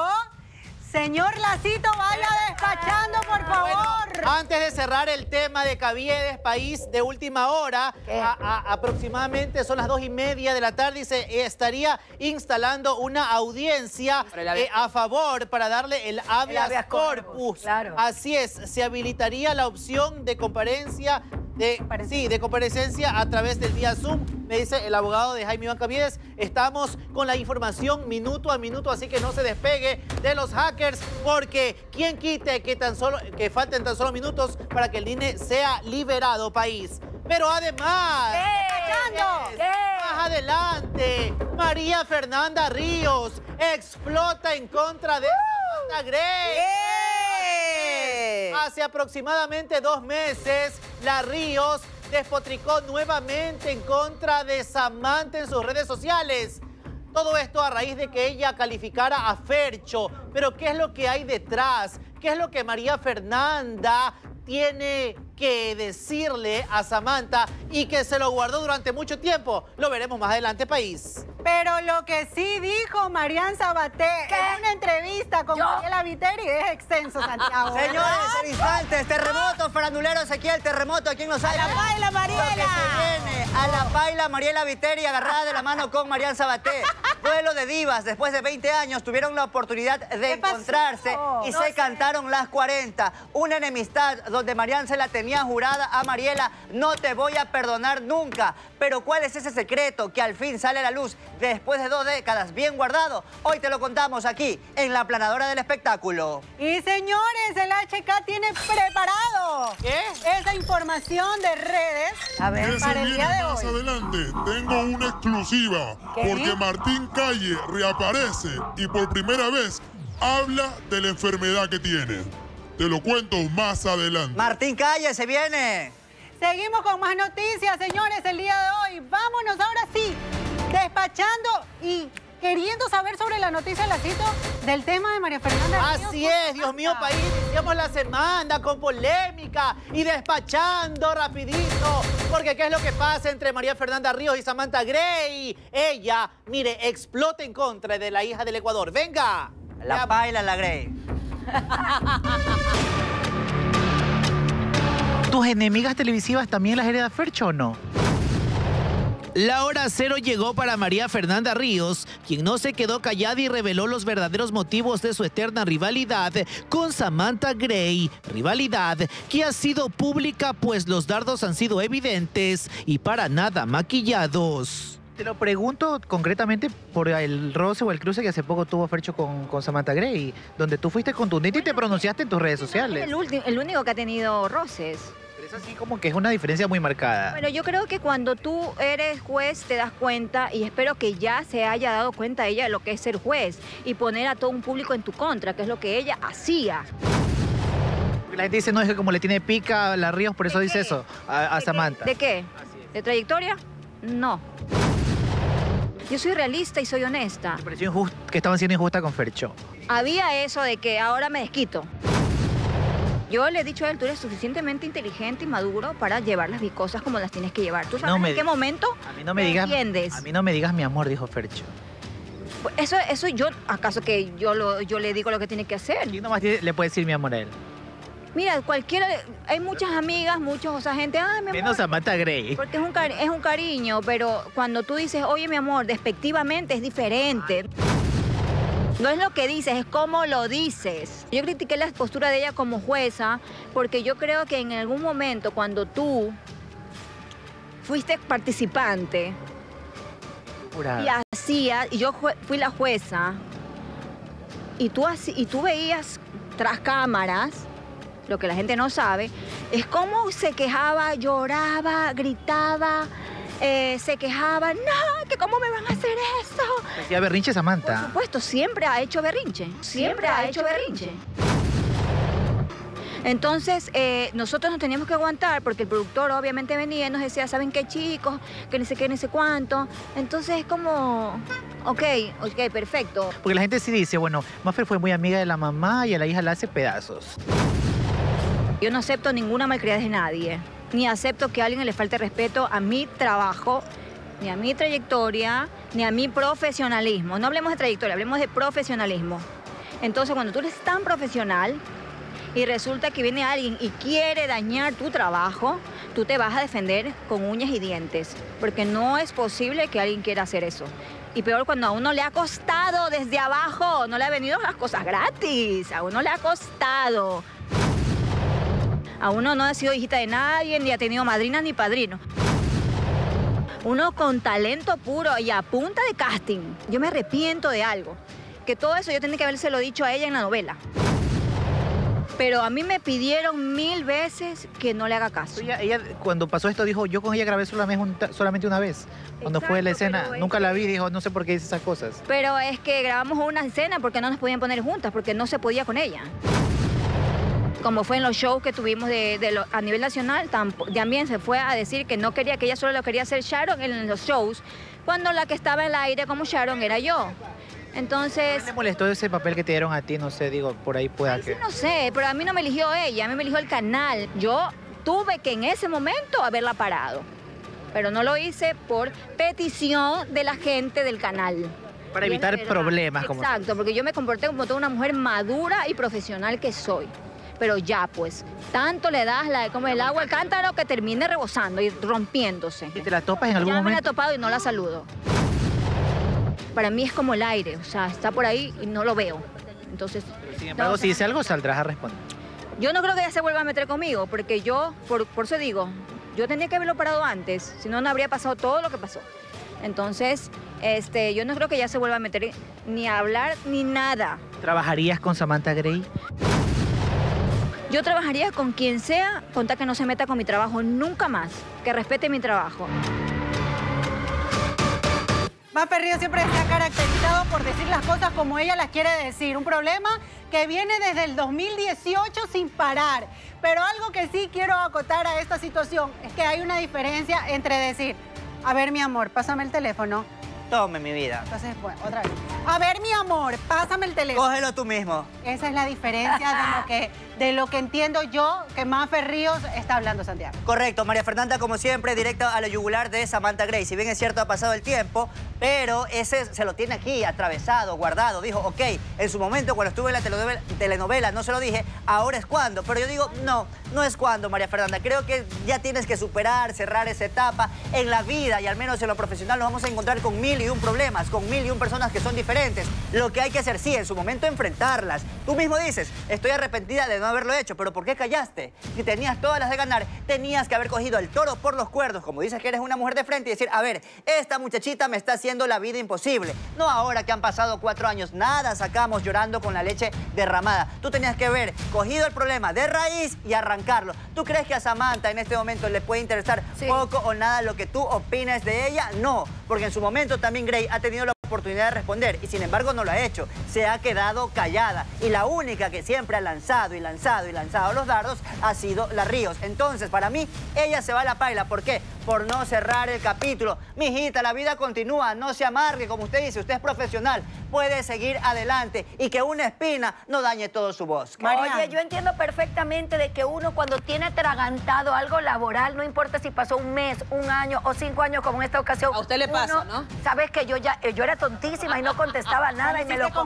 Señor Lacito, vaya despachando, por favor. Bueno, antes de cerrar el tema de Caviedes, país de última hora, aproximadamente son las 2:30 de la tarde y se estaría instalando una audiencia a favor para darle el habeas corpus. Claro. Así es, se habilitaría la opción de comparecencia de comparecencia a través del vía Zoom, me dice el abogado de Jaime Iván Caviedes. Estamos con la información minuto a minuto, así que no se despegue de los hackers, porque quien quite que falten tan solo minutos para que el NINE sea liberado, país. Pero además, más adelante, María Fernanda Ríos explota en contra de Samantha Gray. Hace aproximadamente 2 meses, La Ríos despotricó nuevamente en contra de Samantha en sus redes sociales. Todo esto a raíz de que ella calificara a Fercho. Pero ¿qué es lo que hay detrás? ¿Qué es lo que María Fernanda tiene que decirle a Samantha y que se lo guardó durante mucho tiempo? Lo veremos más adelante, país. Pero lo que sí dijo Marian Sabaté en una entrevista con Mariela Viteri es extenso, Santiago. Señores, en instantes, terremoto, farandulero Ezequiel, terremoto aquí en Los Ángeles. ¡A la paila, Mariela! Lo que se viene, a la paila, Mariela Viteri agarrada de la mano con Marian Sabaté. Duelo de divas, después de 20 años tuvieron la oportunidad de encontrarse y se cantaron las 40. Una enemistad donde Marian se la tenía jurada a Mariela, no te voy a perdonar nunca. Pero ¿cuál es ese secreto que al fin sale a la luz después de 2 décadas bien guardado? Hoy te lo contamos aquí, en la aplanadora del espectáculo. Y señores, el HK tiene preparado esa información de redes para el día de más hoy. adelante tengo una exclusiva, porque Martín Calle reaparece y por primera vez habla de la enfermedad que tiene. Te lo cuento más adelante. Martín Calle, se viene. Seguimos con más noticias, señores, el día de hoy. Vámonos ahora sí, despachando y queriendo saber sobre la noticia, Lacito, del tema de María Fernanda. Así es, Dios mío, país. Iniciamos la semana con polémica y despachando rapidito. Porque ¿qué es lo que pasa entre María Fernanda Ríos y Samantha Gray? Ella, mire, explota en contra de la hija del Ecuador. ¡Venga! La baila la Gray. ¿Tus enemigas televisivas también las hereda Fercho o no? La hora cero llegó para María Fernanda Ríos, quien no se quedó callada y reveló los verdaderos motivos de su eterna rivalidad con Samantha Gray. Rivalidad que ha sido pública, pues los dardos han sido evidentes y para nada maquillados. Te lo pregunto concretamente por el roce o el cruce que hace poco tuvo Fercho con Samantha Gray, donde tú fuiste contundente y te pronunciaste en tus redes sociales. El único que ha tenido roces. Pero es así como que es una diferencia muy marcada. Bueno, yo creo que cuando tú eres juez te das cuenta, y espero que ya se haya dado cuenta ella de lo que es ser juez y poner a todo un público en tu contra, que es lo que ella hacía. La gente dice, no, es que como le tiene pica a la Ríos, por eso dice eso a Samantha. ¿De qué? ¿De trayectoria? No. Yo soy realista y soy honesta. ¿Te pareció que estaban siendo injusta con Fercho? Había eso de que ahora me desquito. Yo le he dicho a él, tú eres suficientemente inteligente y maduro para llevar las cosas como las tienes que llevar. ¿Tú sabes en qué momento entiendes? A mí no me digas mi amor, dijo Fercho. Eso yo, ¿acaso que yo le digo lo que tiene que hacer? ¿Quién nomás le puede decir mi amor a él? Mira, hay muchas amigas, gente, mi amor. Menos Samantha Gray. Porque es un cariño, pero cuando tú dices, oye, mi amor, despectivamente es diferente. No es lo que dices, es cómo lo dices. Yo critiqué la postura de ella como jueza porque yo creo que en algún momento cuando tú fuiste participante y yo fui la jueza y tú veías tras cámaras, lo que la gente no sabe, es cómo se quejaba, lloraba, gritaba, se quejaba, no, que cómo me van a hacer eso. ¿Hacía berrinche Samantha? Por supuesto, siempre ha hecho berrinche, siempre ha hecho berrinche. Entonces, nosotros nos teníamos que aguantar porque el productor obviamente venía y nos decía, ¿saben qué, chicos? Que ni sé qué, ni sé cuánto. Entonces es como, ok, perfecto. Porque la gente sí dice, bueno, Maffer fue muy amiga de la mamá y a la hija la hace pedazos. Yo no acepto ninguna malcriadez de nadie, ni acepto que a alguien le falte respeto a mi trabajo, ni a mi trayectoria, ni a mi profesionalismo. No hablemos de trayectoria, hablemos de profesionalismo. Entonces, cuando tú eres tan profesional y resulta que viene alguien y quiere dañar tu trabajo, tú te vas a defender con uñas y dientes, porque no es posible que alguien quiera hacer eso. Y peor cuando a uno le ha costado desde abajo, no le ha venido las cosas gratis, a uno le ha costado. A uno no ha sido hijita de nadie, ni ha tenido madrina ni padrino. Uno con talento puro y a punta de casting. Yo me arrepiento de algo. Que todo eso yo tenía que habérselo dicho a ella en la novela. Pero a mí me pidieron 1000 veces que no le haga caso. Ella cuando pasó esto dijo, yo con ella grabé solamente una vez. Cuando fue la escena, nunca la vi, dijo, no sé por qué dice esas cosas. Pero es que grabamos una escena porque no nos podían poner juntas, porque no se podía con ella. como fue en los shows que tuvimos a nivel nacional, también se fue a decir que no quería, que ella solo lo quería hacer Sharon en los shows, cuando la que estaba en el aire como Sharon era yo. Entonces... ¿Te molestó ese papel que te dieron a ti? No sé, digo, por ahí pueda que... Sí, no sé, pero a mí no me eligió ella, a mí me eligió el canal. Yo tuve que en ese momento haberla parado, pero no lo hice por petición de la gente del canal. Para evitar problemas. Exacto, porque yo me comporté como toda una mujer madura y profesional que soy. Pero ya, pues, tanto le das como el agua al cántaro que termine rebosando y rompiéndose. ¿Y te la topas en algún momento? Ya me la he topado y no la saludo. Para mí es como el aire, o sea, está por ahí y no lo veo. Entonces... Sin embargo, si dice algo, saldrás a responder. Yo no creo que ella se vuelva a meter conmigo, porque yo, por eso digo, yo tenía que haberlo parado antes, si no, no habría pasado todo lo que pasó. Entonces, yo no creo que ella se vuelva a meter ni a hablar ni nada. ¿Trabajarías con Samantha Gray? Yo trabajaría con quien sea, con tal que no se meta con mi trabajo nunca más, que respete mi trabajo. Mafe Ríos siempre se ha caracterizado por decir las cosas como ella las quiere decir. Un problema que viene desde el 2018 sin parar. Pero algo que sí quiero acotar a esta situación es que hay una diferencia entre decir, a ver, mi amor, pásame el teléfono. Tome, mi vida. Entonces, bueno, otra vez. A ver, mi amor, pásame el teléfono. Cógelo tú mismo. Esa es la diferencia de lo que entiendo yo que Mafe Ríos está hablando, Santiago. Correcto, María Fernanda, como siempre, directa a la yugular de Samantha Gray. Si bien es cierto, ha pasado el tiempo, pero ese se lo tiene aquí, atravesado, guardado. Dijo, ok, en su momento, cuando estuve en la telenovela, no se lo dije, ahora es cuando. Pero yo digo, no, no es cuando, María Fernanda. Creo que ya tienes que superar, cerrar esa etapa. En la vida, y al menos en lo profesional, nos vamos a encontrar con 1001 problemas, con 1001 personas que son diferentes. Lo que hay que hacer, sí, en su momento enfrentarlas. Tú mismo dices, estoy arrepentida de no haberlo hecho, pero ¿por qué callaste? Si tenías todas las de ganar, tenías que haber cogido el toro por los cuernos, como dices que eres una mujer de frente, y decir, a ver, esta muchachita me está haciendo la vida imposible. No ahora que han pasado 4 años, nada sacamos llorando con la leche derramada. Tú tenías que haber cogido el problema de raíz y arrancarlo. ¿Tú crees que a Samantha en este momento le puede interesar poco o nada lo que tú opines de ella? No, porque en su momento también Gray ha tenido la oportunidad de responder y sin embargo no lo ha hecho. Se ha quedado callada y la única que siempre ha lanzado y lanzado y lanzado los dardos ha sido la Ríos. Entonces, para mí, ella se va a la paila. ¿Por qué? Por no cerrar el capítulo. Mijita, la vida continúa, no se amargue, como usted dice, usted es profesional, puede seguir adelante y que una espina no dañe todo su bosque. Oye, yo entiendo perfectamente de que uno cuando tiene atragantado algo laboral, no importa si pasó un mes, un año o 5 años como en esta ocasión. A usted le pasa, ¿no? Sabes que yo era tontísima y no contestaba nada y me lo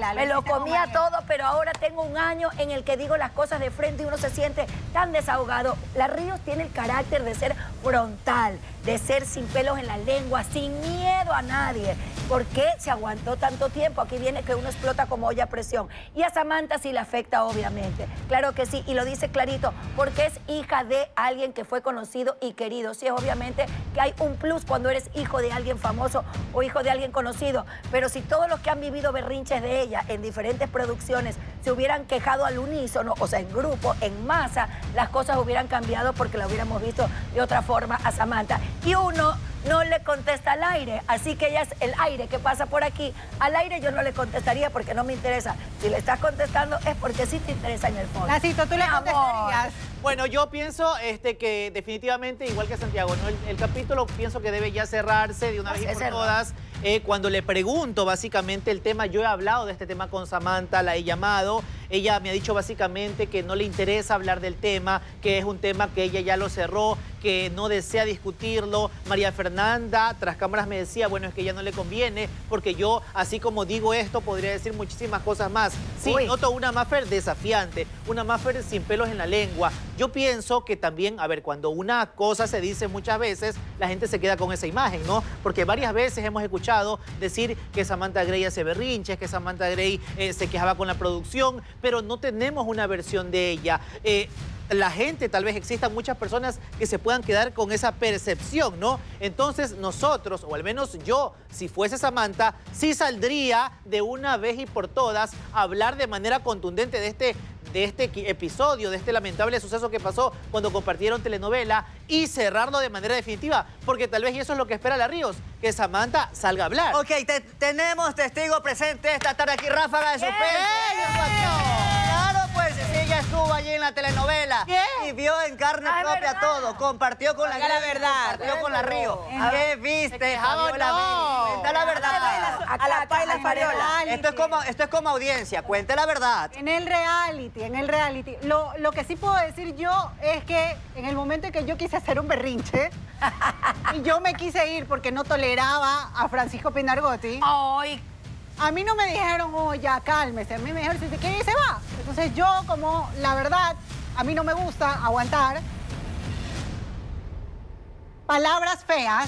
comía todo, pero ahora tengo un año en el que digo las cosas de frente y uno se siente tan desahogado. La Ríos tiene el carácter de ser frontal, de ser sin pelos en la lengua, sin miedo a nadie. ¿Por qué se aguantó tanto tiempo? Aquí viene que uno explota como olla a presión. Y a Samantha sí le afecta, obviamente. Claro que sí, y lo dice clarito, porque es hija de alguien que fue conocido y querido. Sí, es obviamente que hay un plus cuando eres hijo de alguien famoso o hijo de alguien conocido. Pero si todos los que han vivido berrinches de ella en diferentes producciones se hubieran quejado al unísono, o sea, en grupo, en masa, las cosas hubieran cambiado porque la hubiéramos visto de otra forma a Samantha. Y uno no le contesta al aire, así que ella es el aire que pasa por aquí. Al aire yo no le contestaría porque no me interesa. Si le estás contestando es porque sí te interesa en el fondo. Lacito, ¿tú le contestarías? Bueno, yo pienso que definitivamente, igual que Santiago, ¿no? El capítulo pienso que debe ya cerrarse de una vez y por todas. Cuando le pregunto básicamente el tema, yo he hablado de este tema con Samantha, la he llamado, ella me ha dicho básicamente que no le interesa hablar del tema, que es un tema que ella ya lo cerró, que no desea discutirlo. María Fernanda, tras cámaras, me decía, bueno, es que ella no le conviene, porque yo, así como digo esto, podría decir muchísimas cosas más. Sí, noto una Mafer desafiante, una Mafer sin pelos en la lengua. Yo pienso que también, a ver, cuando una cosa se dice muchas veces, la gente se queda con esa imagen, ¿no? Porque varias veces hemos escuchado decir que Samantha Gray hace berrinches, que Samantha Gray se quejaba con la producción, pero no tenemos una versión de ella. La gente, tal vez existan muchas personas que se puedan quedar con esa percepción, ¿no? Entonces nosotros, o al menos yo, si fuese Samantha, sí saldría de una vez y por todas a hablar de manera contundente de este episodio, de este lamentable suceso que pasó cuando compartieron telenovela y cerrarlo de manera definitiva, porque tal vez y eso es lo que espera la Ríos, que Samantha salga a hablar. Ok, tenemos testigo presente esta tarde aquí, Ráfaga de Suspenso. Claro, pues, si ella estuvo allí en la telenovela. ¿Qué? Y vio en carne propia todo. Compartió con la verdad. Compartió con la Río. ¿Qué viste, Fabiola Vini? Cuenta la verdad. A la Paila Fabiola. Esto es como audiencia. Cuente la verdad. En el reality. Lo que sí puedo decir yo es que en el momento en que yo quise hacer un berrinche y yo me quise ir porque no toleraba a Francisco Pinargotti. Ay. A mí no me dijeron, oh, ya cálmese. A mí me dijeron, si se quiere, se va. Entonces yo, como la verdad, a mí no me gusta aguantar palabras feas,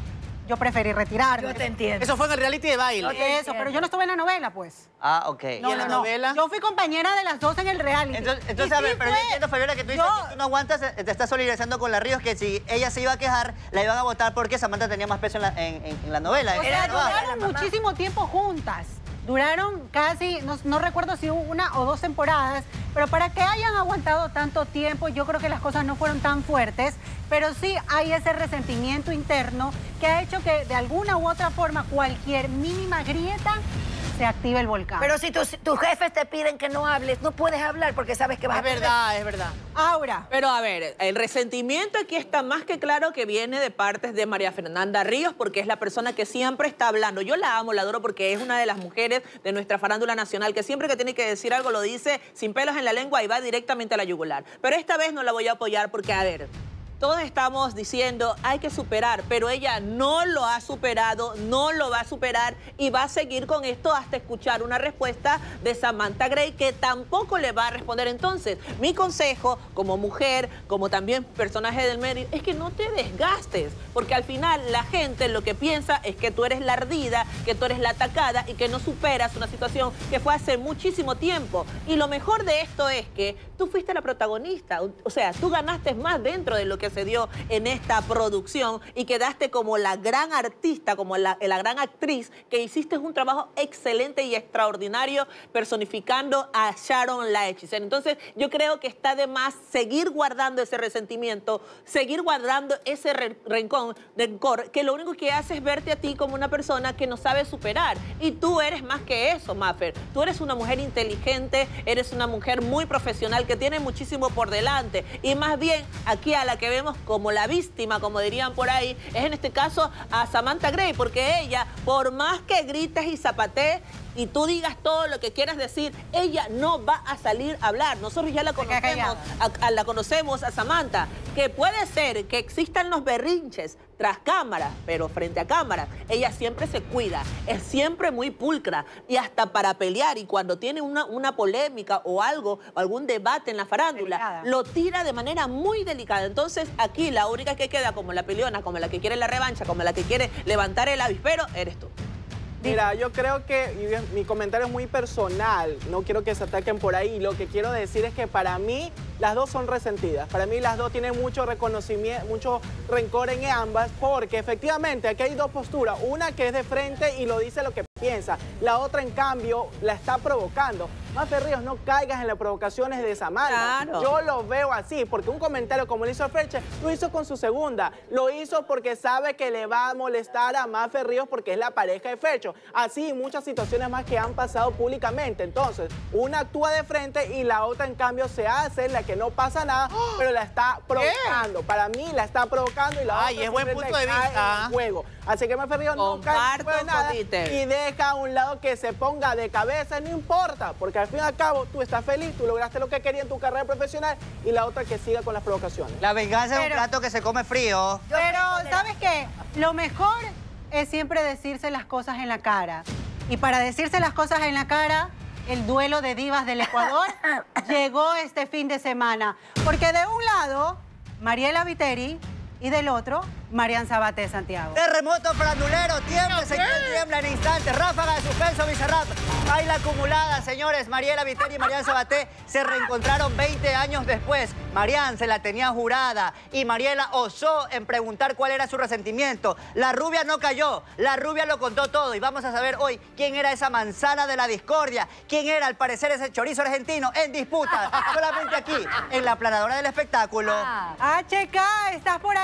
yo preferí retirarme. Yo te entiendo. Eso fue en el reality de baile. Eso, pero yo no estuve en la novela, pues. Ah, ok. ¿Y en la novela? Yo fui compañera de las dos en el reality. Entonces a ver, pero yo entiendo, Fabiola, que tú dices que tú no aguantas, te estás solidarizando con la Ríos, que si ella se iba a quejar, la iban a votar porque Samantha tenía más peso en la novela. O sea, duraron muchísimo tiempo juntas. Duraron casi, no recuerdo si hubo 1 o 2 temporadas, pero para que hayan aguantado tanto tiempo, yo creo que las cosas no fueron tan fuertes, pero sí hay ese resentimiento interno que ha hecho que de alguna u otra forma cualquier mínima grieta se active el volcán. Pero si tus jefes te piden que no hables, no puedes hablar porque sabes que vas a perder. Es verdad. Aura. Pero a ver, el resentimiento aquí está más que claro que viene de partes de María Fernanda Ríos, porque es la persona que siempre está hablando. Yo la amo, la adoro, porque es una de las mujeres de nuestra farándula nacional que siempre que tiene que decir algo lo dice sin pelos en la lengua y va directamente a la yugular. Pero esta vez no la voy a apoyar porque, a ver, todos estamos diciendo hay que superar, pero ella no lo ha superado, no lo va a superar y va a seguir con esto hasta escuchar una respuesta de Samantha Gray que tampoco le va a responder. Entonces, mi consejo como mujer, como también personaje del medio, es que no te desgastes, porque al final la gente lo que piensa es que tú eres la ardida, que tú eres la atacada y que no superas una situación que fue hace muchísimo tiempo. Y lo mejor de esto es que tú fuiste la protagonista, o sea, tú ganaste más dentro de lo que se dio en esta producción y quedaste como la gran artista, como la gran actriz, que hiciste un trabajo excelente y extraordinario personificando a Sharon la hechicera. Entonces yo creo que está de más seguir guardando ese resentimiento, seguir guardando ese rencor, que lo único que hace es verte a ti como una persona que no sabe superar. Y tú eres más que eso, Maffer. Tú eres una mujer inteligente, eres una mujer muy profesional que tiene muchísimo por delante. Y más bien, aquí a la que vemos como la víctima, como dirían por ahí, es en este caso a Samantha Gray, porque ella, por más que grites y zapatees y tú digas todo lo que quieras decir, ella no va a salir a hablar. Nosotros ya la conocemos, a Samantha, que puede ser que existan los berrinches tras cámara, pero frente a cámara, ella siempre se cuida, es siempre muy pulcra y hasta para pelear, y cuando tiene una polémica o algo, algún debate en la farándula, lo tira de manera muy delicada. Entonces aquí la única que queda como la peleona, como la que quiere la revancha, como la que quiere levantar el avispero, eres tú. Mira, yo creo que mi comentario es muy personal, no quiero que se ataquen por ahí. Lo que quiero decir es que para mí las dos son resentidas. Para mí las dos tienen mucho reconocimiento, mucho rencor en ambas, porque efectivamente aquí hay dos posturas. Una que es de frente y lo dice lo que piensa. La otra, en cambio, la está provocando. Maffer Ríos, no caigas en las provocaciones de Samantha. Claro. Yo lo veo así, porque un comentario como lo hizo Ferche, lo hizo con su segunda. Lo hizo porque sabe que le va a molestar a Maffer Ríos porque es la pareja de Fercho. Así muchas situaciones más que han pasado públicamente. Entonces, una actúa de frente y la otra, en cambio, se hace la que no pasa nada, pero la está provocando. ¿Qué? Para mí la está provocando y la otra es buen punto de vista. En juego. Así que Maffer Ríos no cae en nada y deja a un lado que se ponga de cabeza, no importa, porque al fin y al cabo tú estás feliz, tú lograste lo que querías en tu carrera profesional, y la otra que siga con las provocaciones. La venganza es un plato que se come frío. Pero, ¿sabes qué? Lo mejor es siempre decirse las cosas en la cara. Y para decirse las cosas en la cara, el duelo de divas del Ecuador llegó este fin de semana. Porque de un lado, Mariela Viteri, y del otro, Marian Sabaté Santiago. Terremoto farandulero, tiembla en instantes. Ráfaga de suspenso, Bizarrap. Baila acumulada, señores. Mariela Viteri y Marian Sabaté se reencontraron 20 años después. Marian se la tenía jurada y Mariela osó en preguntar cuál era su resentimiento. La rubia no cayó, la rubia lo contó todo. Y vamos a saber hoy quién era esa manzana de la discordia, quién era, al parecer, ese chorizo argentino en disputa. Solamente aquí, en la aplanadora del espectáculo. HK, ¿estás por ahí?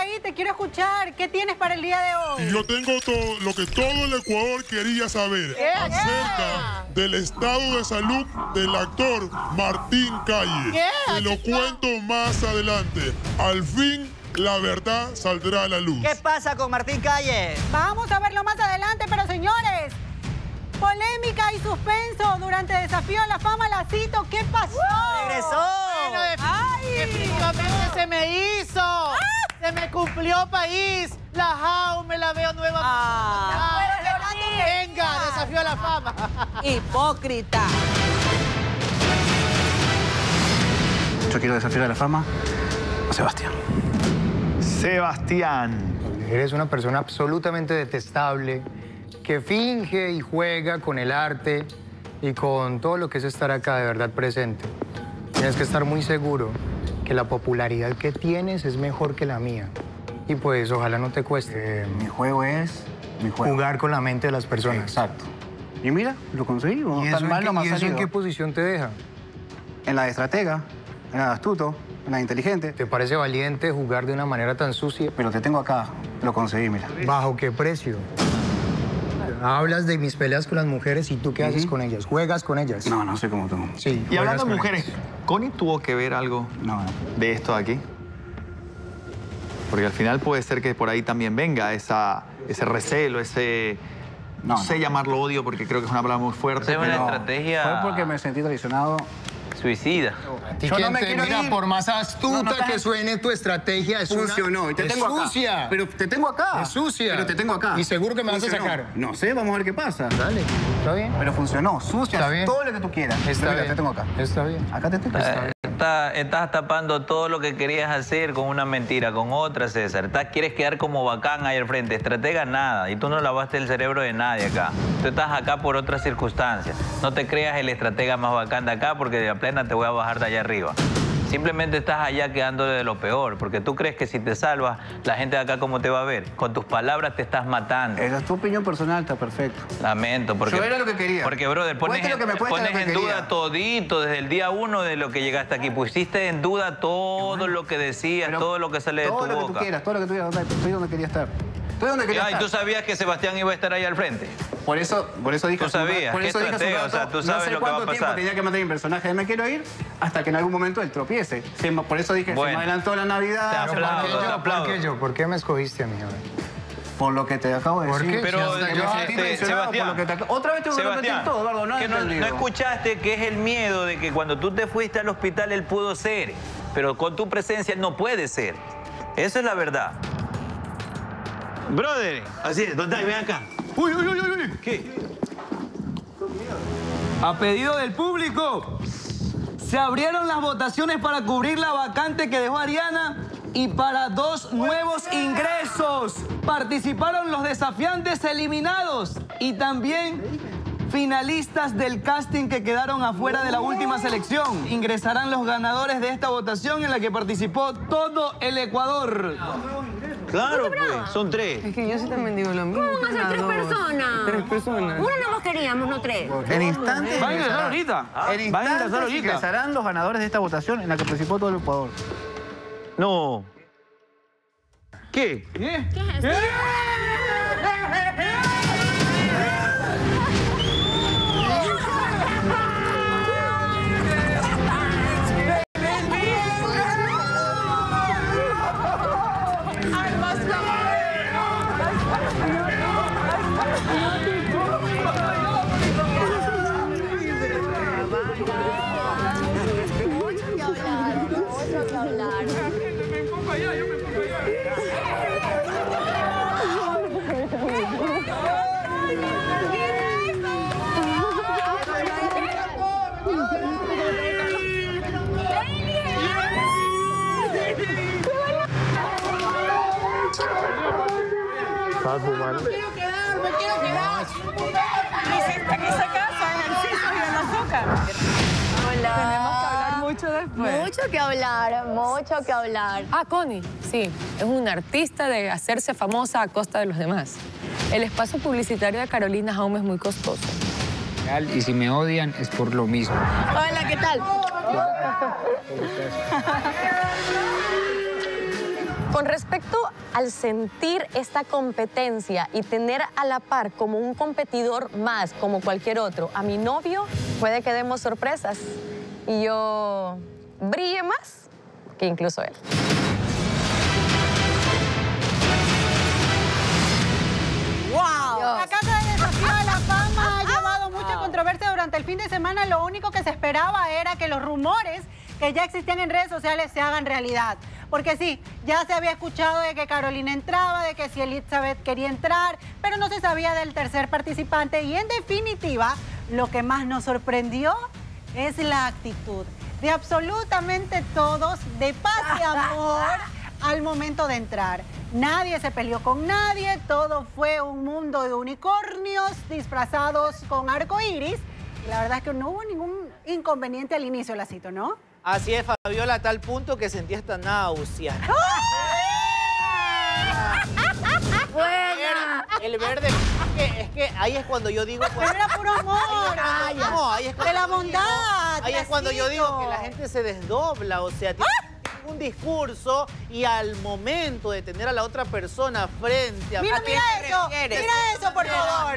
ahí, te quiero escuchar. ¿Qué tienes para el día de hoy? Y yo tengo todo lo que todo el Ecuador quería saber acerca del estado de salud del actor Martín Calle. Te lo cuento más adelante. Al fin, la verdad saldrá a la luz. ¿Qué pasa con Martín Calle? Vamos a verlo más adelante, pero señores, polémica y suspenso durante Desafío a la Fama. Lacito, ¿qué pasó? ¡Regresó! Bueno, definitivamente se me hizo. Se me cumplió, país. La Jau me la veo nuevamente. Venga, Desafío a la Fama. Hipócrita. Yo quiero desafiar a la fama a Sebastián. Sebastián. Eres una persona absolutamente detestable que finge y juega con el arte y con todo lo que es estar acá de verdad presente. Tienes que estar muy seguro que la popularidad que tienes es mejor que la mía. Y pues ojalá no te cueste. Mi juego es mi juego. Jugar con la mente de las personas. Exacto. Y mira, lo conseguí. ¿Y eso, en qué posición te deja? En la de estratega, en la de astuto, en la de inteligente. ¿Te parece valiente jugar de una manera tan sucia? Pero te tengo acá. Lo conseguí, mira. ¿Bajo qué precio? Hablas de mis peleas con las mujeres y tú qué haces con ellas. ¿Juegas con ellas? No, no sé cómo tú. Sí. Y hablando de mujeres, ¿Connie tuvo que ver algo de esto de aquí? Porque al final puede ser que por ahí también venga ese recelo, ese... No sé llamarlo odio porque creo que es una palabra muy fuerte. Es una pero estrategia... Fue porque me sentí traicionado. Suicida. Yo no me quiero ir. Por más astuta que suene tu estrategia, es funcionó. Y te tengo acá. Sucia. Pero te tengo acá. Es sucia. Pero te tengo acá. Y seguro que me vas a sacar. No sé, vamos a ver qué pasa. Dale. ¿Está bien? Pero funcionó. Sucia. Está bien. Todo lo que tú quieras. Está bien. Te tengo acá. Está bien. Acá te tengo. Estás tapando todo lo que querías hacer con una mentira, con otra, César. Quieres quedar como bacán ahí al frente. Estratega, nada. Y tú no lavaste el cerebro de nadie acá. Tú estás acá por otras circunstancias. No te creas el estratega más bacán de acá porque de a plena te voy a bajar de allá arriba. Simplemente estás allá quedando de lo peor, porque tú crees que si te salvas, la gente de acá cómo te va a ver. Con tus palabras te estás matando. Esa es tu opinión personal, está perfecto. Lamento, porque... Yo era lo que quería. Porque, brother, pones en duda todito, desde el día 1 de lo que llegaste aquí. Pusiste en duda todo lo que decías, todo lo que sale de tu boca. Todo lo que tú quieras, todo lo que tú quieras. Estoy donde quería estar. Estoy donde quería estar. ¿Y tú sabías que Sebastián iba a estar ahí al frente? Por eso dije... ¿Tú sabías? Por eso dije o sea, tú sabes lo que va a pasar. No sé cuánto tiempo tenía que mantener mi personaje. Me quiero ir hasta que en algún momento él tropiece. Por eso dije, se me adelantó la Navidad. Te aplaudo. ¿Por qué yo? ¿Por qué me escogiste a mí? Por lo que te acabo de decir. Pero, Sebastián, otra vez tengo que repetir todo, Eduardo. No escuchaste que es el miedo de que cuando tú te fuiste al hospital él pudo ser, pero con tu presencia él no puede ser. Esa es la verdad. Brother, así es, ¿dónde estás? Ven acá. Uy. ¿Qué? A pedido del público, se abrieron las votaciones para cubrir la vacante que dejó Ariana y para 2 nuevos ingresos. Participaron los desafiantes eliminados y también finalistas del casting que quedaron afuera de la última selección. Ingresarán los ganadores de esta votación en la que participó todo el Ecuador. Claro, pues, son 3. Es que yo sí también digo lo mismo. ¿Cómo van a ser 3 personas? 3 personas. Una no más queríamos, no 3. En instantes... Van a ingresar ahorita. En instantes ingresarán los ganadores de esta votación en la que participó todo el Ecuador. No. ¿Qué? ¿Qué es eso? Estás fumando. Me quiero quedar. Hiciste en esa casa ejercicios y el azúcar. Hola. Tenemos que hablar mucho después. Mucho que hablar. Ah, Connie, sí. Es una artista de hacerse famosa a costa de los demás. El espacio publicitario de Carolina Jaime es muy costoso. Y si me odian es por lo mismo. Hola, ¿qué tal? Con respecto al sentir esta competencia y tener a la par como un competidor más, como cualquier otro, a mi novio, puede que demos sorpresas y yo brille más que incluso él. ¡Wow! La Casa de Desafío a la Fama ha llevado mucha controversia durante el fin de semana. Lo único que se esperaba era que los rumores que ya existían en redes sociales se hagan realidad. Porque sí, ya se había escuchado de que Carolina entraba, de que si Elizabeth quería entrar, pero no se sabía del tercer participante. Y en definitiva, lo que más nos sorprendió es la actitud de absolutamente todos, de paz y amor al momento de entrar. Nadie se peleó con nadie, todo fue un mundo de unicornios disfrazados con arcoíris. Y la verdad es que no hubo ningún inconveniente al inicio de la cita, ¿no? Así es, Fabiola, a tal punto que sentí esta náusea. ¡Buena! El verde, es que ahí es cuando yo digo... Pero era puro amor. No, ahí es de la bondad. Ahí es cuando yo digo que la gente se desdobla, o sea, tiene un discurso y al momento de tener a la otra persona frente a... Mira eso, por favor.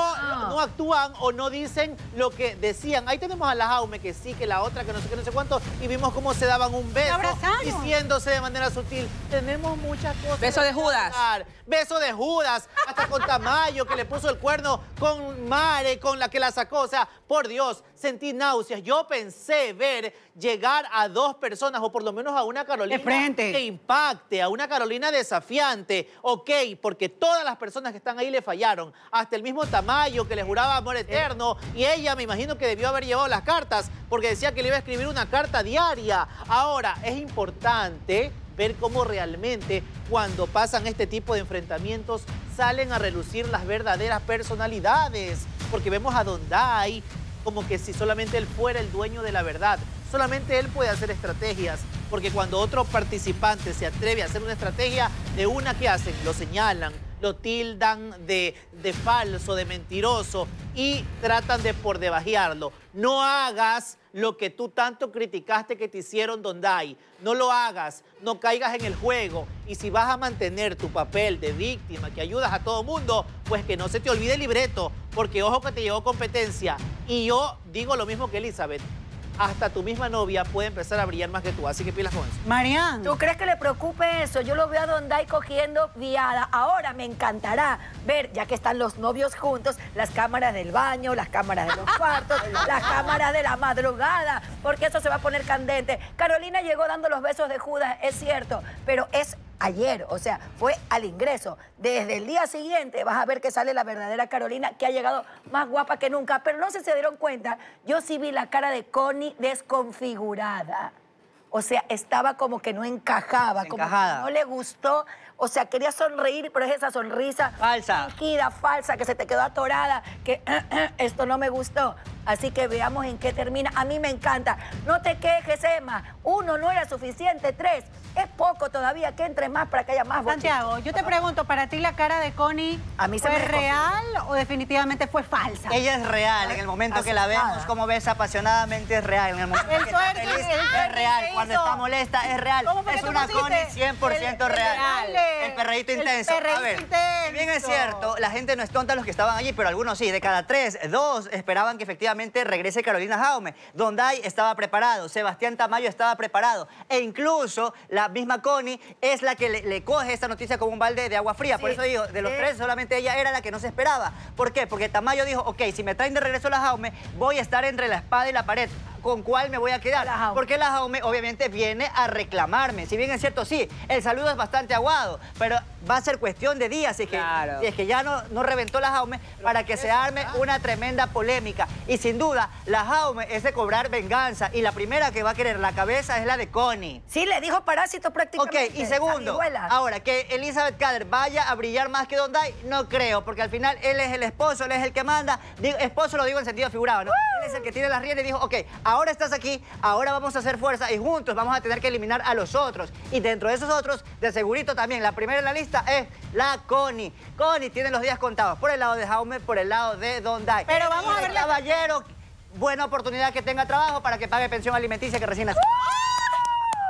No actúan o no dicen lo que decían. Ahí tenemos a la Jaume, que sí, que la otra, que no sé qué, no sé cuánto, y vimos cómo se daban un beso, diciéndose de manera sutil. Tenemos muchas cosas. Beso de Judas. Beso de Judas, hasta con Tamayo, que le puso el cuerno, con Mare, con la que la sacó. O sea, por Dios, sentí náuseas. Yo pensé ver llegar a dos personas, o por lo menos a una Carolina que impacte, a una Carolina desafiante. Ok, porque todas las personas que están ahí le fallaron. Hasta el mismo Tamayo, que le juraba amor eterno. Y ella, me imagino que debió haber llevado las cartas, porque decía que le iba a escribir una carta diaria. Ahora, es importante ver cómo realmente cuando pasan este tipo de enfrentamientos salen a relucir las verdaderas personalidades. Porque vemos a Donday como que si solamente él fuera el dueño de la verdad. Solamente él puede hacer estrategias, porque cuando otro participante se atreve a hacer una estrategia, de una que hacen, lo señalan, lo tildan de falso, de mentiroso y tratan de por debajearlo. No hagas lo que tú tanto criticaste que te hicieron, Donday. No lo hagas, no caigas en el juego. Y si vas a mantener tu papel de víctima, que ayudas a todo mundo, pues que no se te olvide el libreto, porque ojo que te llevó competencia. Y yo digo lo mismo que Elizabeth. Hasta tu misma novia puede empezar a brillar más que tú, así que pilas con eso. Marian, ¿tú crees que le preocupe eso? Yo lo veo a Donday cogiendo viada. Ahora me encantará ver, ya que están los novios juntos, las cámaras del baño, las cámaras de los cuartos, las cámaras de la madrugada, porque eso se va a poner candente. Carolina llegó dando los besos de Judas, es cierto, pero es ayer, o sea, fue al ingreso. Desde el día siguiente vas a ver que sale la verdadera Carolina, que ha llegado más guapa que nunca. Pero no sé si se dieron cuenta, yo sí vi la cara de Connie desconfigurada. O sea, estaba como que no encajaba, como que no le gustó. O sea, quería sonreír, pero es esa sonrisa fingida, falsa, que se te quedó atorada, que esto no me gustó. Así que veamos en qué termina. A mí me encanta. No te quejes, Emma. 1 no era suficiente, 3. Es poco todavía, que entre más para que haya más bochitos. Santiago, yo te pregunto, ¿para ti la cara de Connie fue real o definitivamente fue falsa? Ella es real. En el momento que la vemos, como ves apasionadamente, es real. En el momento que está feliz, es real. Cuando está molesta, es real. Es una Connie 100% real. El perreíto intenso. A ver, si bien es cierto, la gente no es tonta los que estaban allí, pero algunos sí. De cada 3, 2 esperaban que efectivamente regrese Carolina Jaume. Donday estaba preparado, Sebastián Tamayo estaba preparado. E incluso la misma Connie es la que le coge esta noticia como un balde de agua fría. Por eso digo, de los 3 solamente ella era la que no se esperaba. ¿Por qué? Porque Tamayo dijo, ok, si me traen de regreso la Jaume, voy a estar entre la espada y la pared. ¿Con cuál me voy a quedar? Porque la Jaume obviamente viene a reclamarme. Si bien es cierto, sí, el saludo es bastante aguado, pero va a ser cuestión de días si es que ya no reventó la Jaume para que se arme una tremenda polémica. Y sin duda, la Jaume es de cobrar venganza y la primera que va a querer la cabeza es la de Connie. Sí, le dijo parásito prácticamente. Ok, y segundo, ahora, que Elizabeth Cader vaya a brillar más que Donday, no creo, porque al final él es el esposo, él es el que manda. Digo, esposo lo digo en sentido figurado, ¿no? Él es el que tiene las riendas y dijo, ok, ahora estás aquí, ahora vamos a hacer fuerza y juntos vamos a tener que eliminar a los otros. Y dentro de esos otros, de segurito también, la primera en la lista es la Connie. Connie tiene los días contados por el lado de Jaume, por el lado de Donday. Pero vamos a ver, caballero, buena oportunidad que tenga trabajo para que pague pensión alimenticia que recién nació. Oigan,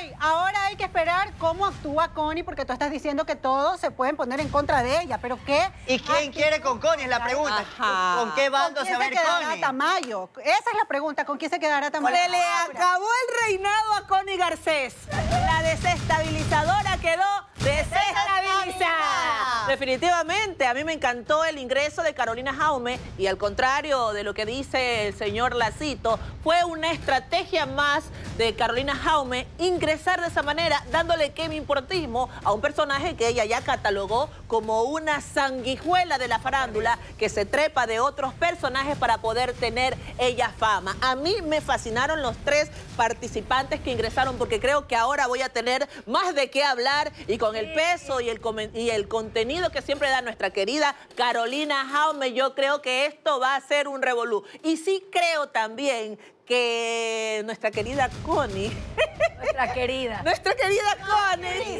ahora hay que esperar cómo actúa Connie, porque tú estás diciendo que todos se pueden poner en contra de ella, pero ¿qué? ¿Y quién quiere con Connie? Es la pregunta. Ajá. ¿Con qué bando se va a ir quedará Connie? Tamayo? Esa es la pregunta, ¿con quién se quedará Tamayo? Se le acabó el reinado a Connie Garcés. La desestabilizadora quedó desestabilizada. Definitivamente, a mí me encantó el ingreso de Carolina Jaume y al contrario de lo que dice el señor Lacito, fue una estrategia más de Carolina Jaume ingresar de esa manera, dándole importismo a un personaje que ella ya catalogó como una sanguijuela de la farándula que se trepa de otros personajes para poder tener ella fama. A mí me fascinaron los 3 participantes que ingresaron porque creo que ahora voy a tener más de qué hablar y con el peso y el contenido que siempre da nuestra querida Carolina Jaume, yo creo que esto va a ser un revolú. Y sí creo también que nuestra querida Connie... Nuestra querida Connie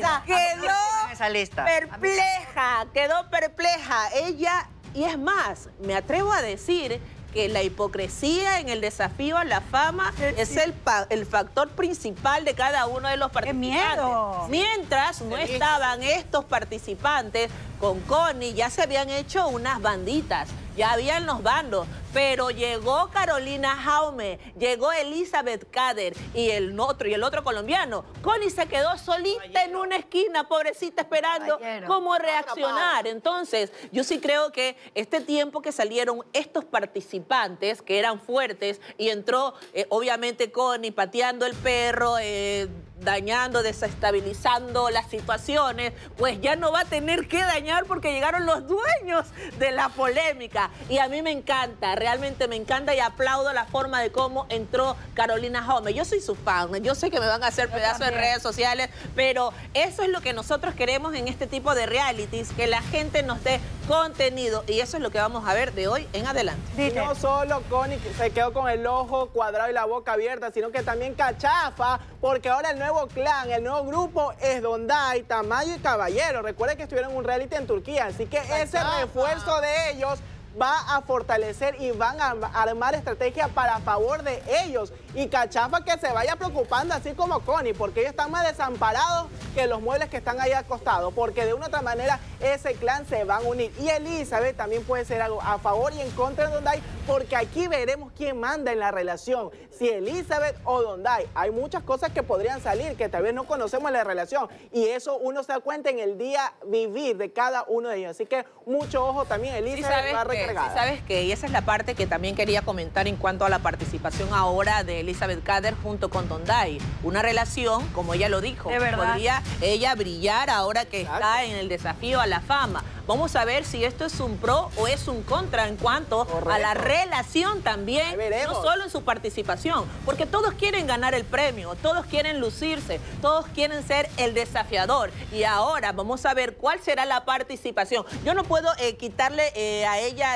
quedó perpleja. Ella, y es más, me atrevo a decir que la hipocresía en el desafío a la fama es el factor principal de cada uno de los participantes. ¡Qué miedo! Mientras no estaban estos participantes con Connie, ya se habían hecho unas banditas, ya habían los bandos, pero llegó Carolina Jaume, llegó Elizabeth Cader y el otro colombiano. Connie se quedó solita en una esquina, pobrecita, esperando cómo reaccionar. Entonces, yo sí creo que este tiempo que salieron estos participantes, que eran fuertes, y entró, obviamente, Connie pateando el perro, dañando, desestabilizando las situaciones, pues ya no va a tener que dañar porque llegaron los dueños de la polémica. Y a mí me encanta, realmente me encanta y aplaudo la forma de cómo entró Carolina Jaume. Yo soy su fan, yo sé que me van a hacer pedazos en redes sociales, pero eso es lo que nosotros queremos en este tipo de realities, que la gente nos dé contenido y eso es lo que vamos a ver de hoy en adelante. Y no solo Connie se quedó con el ojo cuadrado y la boca abierta, sino que también Cachafa, porque ahora el nuevo clan, el nuevo grupo es Donday, Tamayo y Caballero. Recuerden que estuvieron en un reality en Turquía, así que ese refuerzo de ellos va a fortalecer y van a armar estrategias para favor de ellos. Y Cachafa que se vaya preocupando así como Connie, porque ellos están más desamparados que los muebles que están ahí acostados, porque de una u otra manera ese clan se van a unir. Y Elizabeth también puede ser algo a favor y en contra de Donday, porque aquí veremos quién manda en la relación, si Elizabeth o Donday. Hay muchas cosas que podrían salir que tal vez no conocemos en la relación y eso uno se da cuenta en el día vivir de cada uno de ellos. Así que mucho ojo también, Elizabeth va recargada. Sí, ¿sabes qué? Y esa es la parte que también quería comentar en cuanto a la participación ahora de Elizabeth Cader junto con Donday. Una relación, como ella lo dijo, podría ella brillar ahora que está en el desafío a la fama. Vamos a ver si esto es un pro o es un contra en cuanto a la relación también, no solo en su participación, porque todos quieren ganar el premio, todos quieren lucirse, todos quieren ser el desafiador. Y ahora vamos a ver cuál será la participación. Yo no puedo quitarle a ella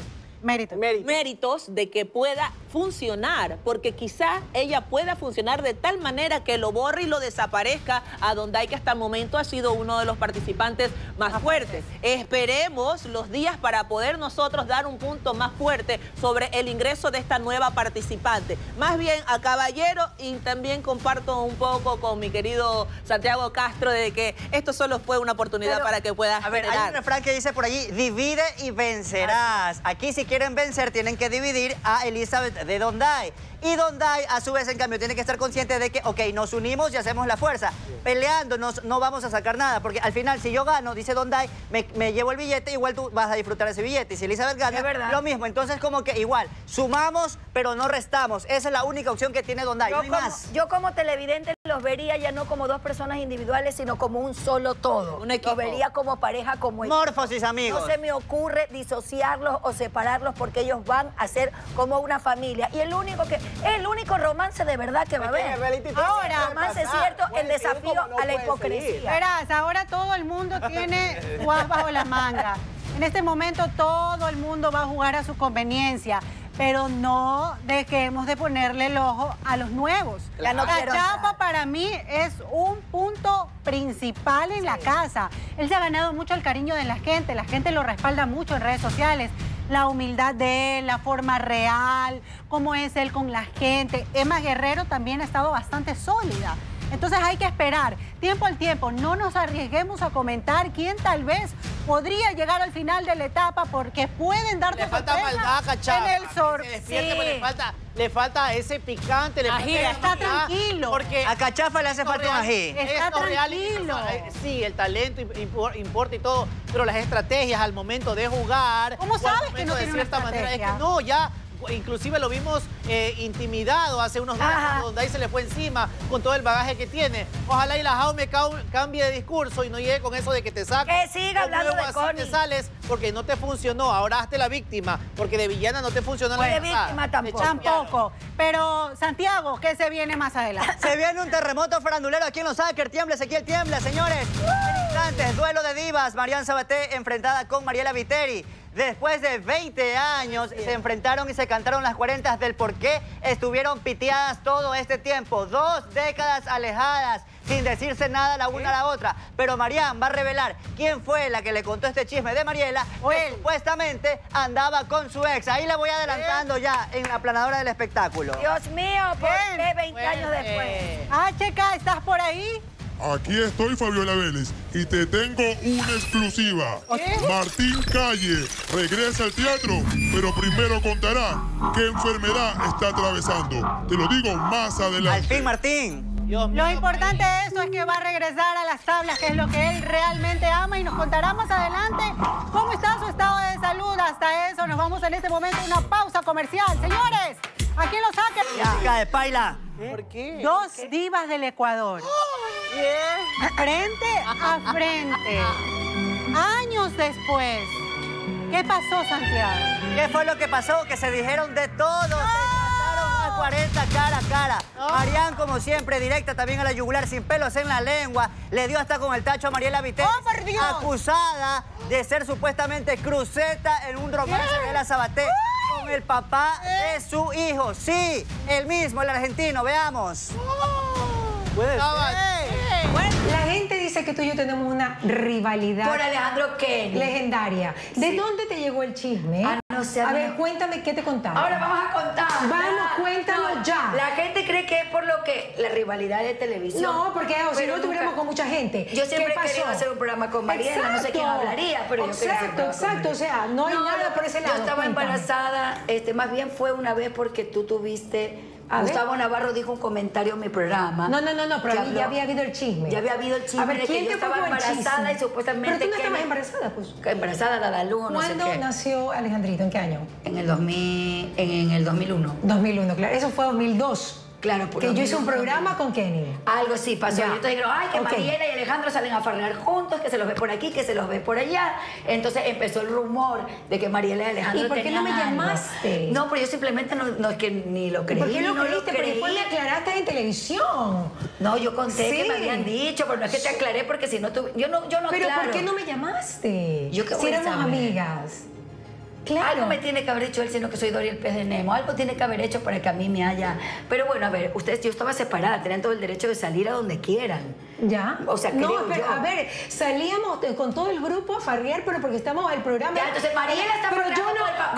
méritos de que pueda funcionar, porque quizá ella pueda funcionar de tal manera que lo borre y lo desaparezca a Donday, que hasta el momento ha sido uno de los participantes más fuertes. Esperemos los días para poder nosotros dar un punto más fuerte sobre el ingreso de esta nueva participante. Más bien a Caballero, y también comparto un poco con mi querido Santiago Castro de que esto solo fue una oportunidad para que pueda A ver, hay un refrán que dice por allí, divide y vencerás. Aquí si quieren vencer tienen que dividir a Elizabeth de Donday. Y Donday, a su vez, en cambio, tiene que estar consciente de que, ok, nos unimos y hacemos la fuerza. Peleándonos no vamos a sacar nada, porque al final, si yo gano, dice Donday, me llevo el billete, igual tú vas a disfrutar ese billete. Y si Elizabeth gana, lo mismo. Entonces, como que igual, sumamos, pero no restamos. Esa es la única opción que tiene Donday, no hay más. Yo como televidente los vería ya no como dos personas individuales, sino como un solo todo. Los vería como pareja, como equipo. Morfosis, amigos. No se me ocurre disociarlos o separarlos porque ellos van a ser como una familia. Y el único romance de verdad que va a haber. Ahora, más es cierto, el desafío a la hipocresía. Verás, ahora todo el mundo tiene guas bajo la manga. En este momento todo el mundo va a jugar a su conveniencia, pero no dejemos de ponerle el ojo a los nuevos. La Cachafa para mí es un punto principal en la casa. Él se ha ganado mucho el cariño de la gente lo respalda mucho en redes sociales. La humildad de él, la forma real, cómo es él con la gente. Emma Guerrero también ha estado bastante sólida. Entonces hay que esperar, tiempo al tiempo. No nos arriesguemos a comentar quién tal vez podría llegar al final de la etapa porque pueden dar Le falta maldad, Cachafa. en el Le falta ese picante. Está tranquilo. Porque a Cachafa le hace falta un ají. Está tranquilo. Sí, el talento importa y todo, pero las estrategias al momento de jugar... ¿Cómo sabes que no tiene una estrategia? Es que no, ya... Inclusive lo vimos intimidado hace unos días, donde ahí se le fue encima con todo el bagaje que tiene. Ojalá y la Jaume cambie de discurso y no llegue con eso de que te saca. Que siga hablando de Connie. Te sales porque no te funcionó. Ahora hazte la víctima, porque de villana no te funcionó la de víctima tampoco. Pero, Santiago, ¿qué se viene más adelante? Se viene un terremoto farandulero aquí en Los Ángeles. Tiembla, Ezequiel, tiembla, señores. En instantes, duelo de divas. Marian Sabaté enfrentada con Mariela Viteri. Después de 20 años se enfrentaron y se cantaron las 40 del por qué estuvieron piteadas todo este tiempo. 2 décadas alejadas, sin decirse nada la una a la otra. Pero Marian va a revelar quién fue la que le contó este chisme de Mariela, que supuestamente andaba con su ex. Ahí le voy adelantando ya en la aplanadora del espectáculo. Dios mío, ¿por qué 20 años después? Checa, ¿estás por ahí? Aquí estoy, Fabiola Vélez, y te tengo una exclusiva. Martín Calle regresa al teatro, pero primero contará qué enfermedad está atravesando. Te lo digo más adelante. Al fin, Martín. Lo importante de eso es que va a regresar a las tablas, que es lo que él realmente ama, y nos contará más adelante cómo está su estado de salud. Hasta eso nos vamos en este momento a una pausa comercial. Señores, aquí en Los Ángeles. Chica de Paila. ¿Por qué? 2 divas del Ecuador. Frente a frente. Años después. ¿Qué pasó, Santiago? ¿Qué fue lo que pasó? Que se dijeron de todo. Se cantaron las 40 cara a cara. Marian, como siempre, directa también a la yugular, sin pelos en la lengua. Le dio hasta con el tacho a Mariela Viteri, acusada de ser supuestamente cruceta en un romance de la Sabaté con el papá de su hijo. Sí, el mismo, el argentino. Veamos. Puede ser. Bueno, la gente dice que tú y yo tenemos una rivalidad. Por Alejandro Kenny. Legendaria. ¿De dónde te llegó el chisme? No sé. A ver, cuéntame qué te contaron. Ahora vamos a contar. Vamos, cuéntalo ya. La gente cree que es por lo que la rivalidad de televisión. No, porque si no estuviéramos con mucha gente. Yo siempre he querido hacer un programa con Mariela, no sé quién hablaría, pero yo quería hacer un programa con Exacto, o sea, no hay nada por ese lado. Yo estaba embarazada, más bien fue una vez porque tú tuviste... Gustavo Navarro dijo un comentario en mi programa. No, pero ya había habido el chisme. Ya había habido el chisme. A ver, ¿quién de que yo estaba embarazada y supuestamente... Pero tú no estabas embarazada, pues. Embarazada de la luz, no sé qué. ¿Cuándo nació Alejandrito? ¿En qué año? En el 2001. 2001, claro. Eso fue 2002. Claro, porque yo hice un programa con Kenny. Algo sí pasó. Y entonces dijeron, ay, que Mariela y Alejandro salen a farrear juntos, que se los ve por aquí, que se los ve por allá. Entonces empezó el rumor de que Mariela y Alejandro ¿Y por qué no me llamaste? No, pero yo simplemente no es que ni lo creí. ¿Por qué no lo creíste? Pero después me aclaraste en televisión. No, yo conté que me habían dicho, pero no es que te aclaré porque si no tú... Yo no Pero claro. ¿por qué no me llamaste? Yo qué si éramos amigas. Claro. Algo me tiene que haber hecho él, sino que soy Dory el pez de Nemo. Algo tiene que haber hecho para que a mí me haya... Pero bueno, a ver, yo estaba separada, tenían todo el derecho de salir a donde quieran. ¿Ya? O sea, no, creo pero yo. A ver, salíamos con todo el grupo a farrear, pero porque estamos el programa... Ya, entonces Mariela está pero yo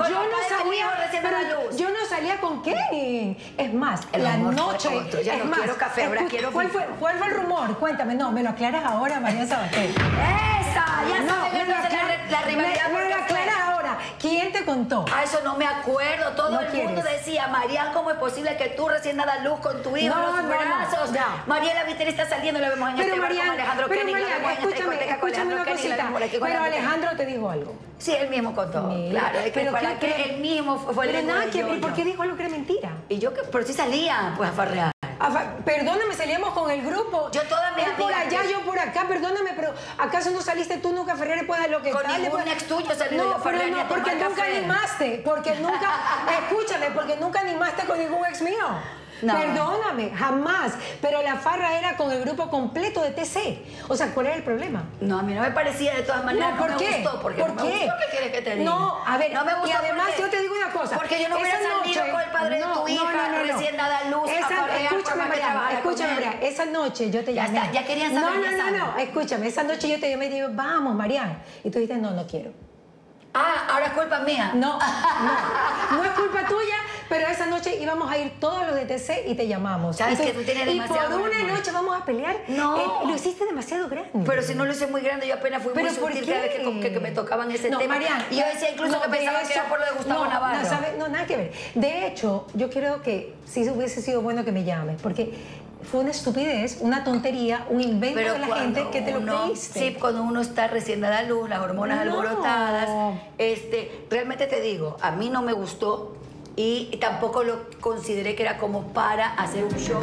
no salía con Kenny. Es más, el la amor noche... Ya no quiero café, ahora quiero... ¿Cuál fue el rumor? Cuéntame, no, me lo aclaras ahora, María Sabaté. ¡Esa! Ya sabes la rivalidad. Me lo aclaras ahora. ¿Quién te contó? Eso no me acuerdo. Todo el mundo decía, Marian, ¿cómo es posible que tú recién nada luz con tu hijo en los brazos? Mariela Viteri está saliendo, la vemos en este bar con Alejandro Kenny. Escúchame una cosita. Pero Alejandro te dijo algo. Sí, él mismo contó. Claro, pero para que él mismo fue el... Pero nada que ver, ¿por qué dijo algo que era mentira? Y yo, pero sí salía, pues, a farrear. Perdóname, salíamos con el grupo. Yo toda mi Él por allá, yo por acá, perdóname, pero ¿acaso no saliste tú nunca a farrear después de lo que con ningún ex tuyo salido yo a farrear? No, porque nunca animaste, porque nunca, escúchame, porque nunca animaste con ningún ex mío. No. Perdóname, jamás. Pero la farra era con el grupo completo de TC. O sea, ¿cuál era el problema? No, a mí no me parecía de todas maneras. No, ¿por qué? Gustó, porque ¿Por no me qué? gustó. ¿Qué quieres que te diga? No, a ver, no me gustó y además porque, yo te digo una cosa. Porque yo no hubiera salido con el padre de tu hija recién dada luz a farrear. Escúchame, María, esa noche yo te llamé. Ya querían saber. No, escúchame, esa noche yo te llamé y te digo, vamos, Marian. Y tú dijiste, no quiero. Ah, ahora es culpa mía. No es culpa tuya, pero esa noche íbamos a ir todos los de TC y te llamamos. ¿Sabes que tú tienes demasiado? Y por una noche vamos a pelear. No. Lo hiciste demasiado grande. Pero si no lo hice muy grande, yo apenas fui muy sutil cada vez que me tocaban ese tema. Mariana, y yo decía incluso que pensaba que era por lo de Gustavo Navarro. No, nada que ver. De hecho, yo creo que sí hubiese sido bueno que me llames, porque fue una estupidez, una tontería, un invento de la gente que te lo creíste. Sí, cuando uno está recién dada a luz, las hormonas alborotadas. Realmente te digo, a mí no me gustó y tampoco lo consideré que era como para hacer un show.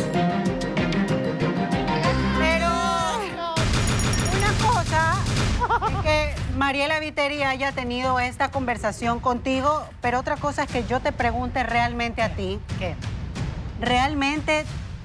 Pero una cosa es que Mariela Viteri haya tenido esta conversación contigo, pero otra cosa es que yo te pregunte realmente a ti. ¿Qué? ¿Realmente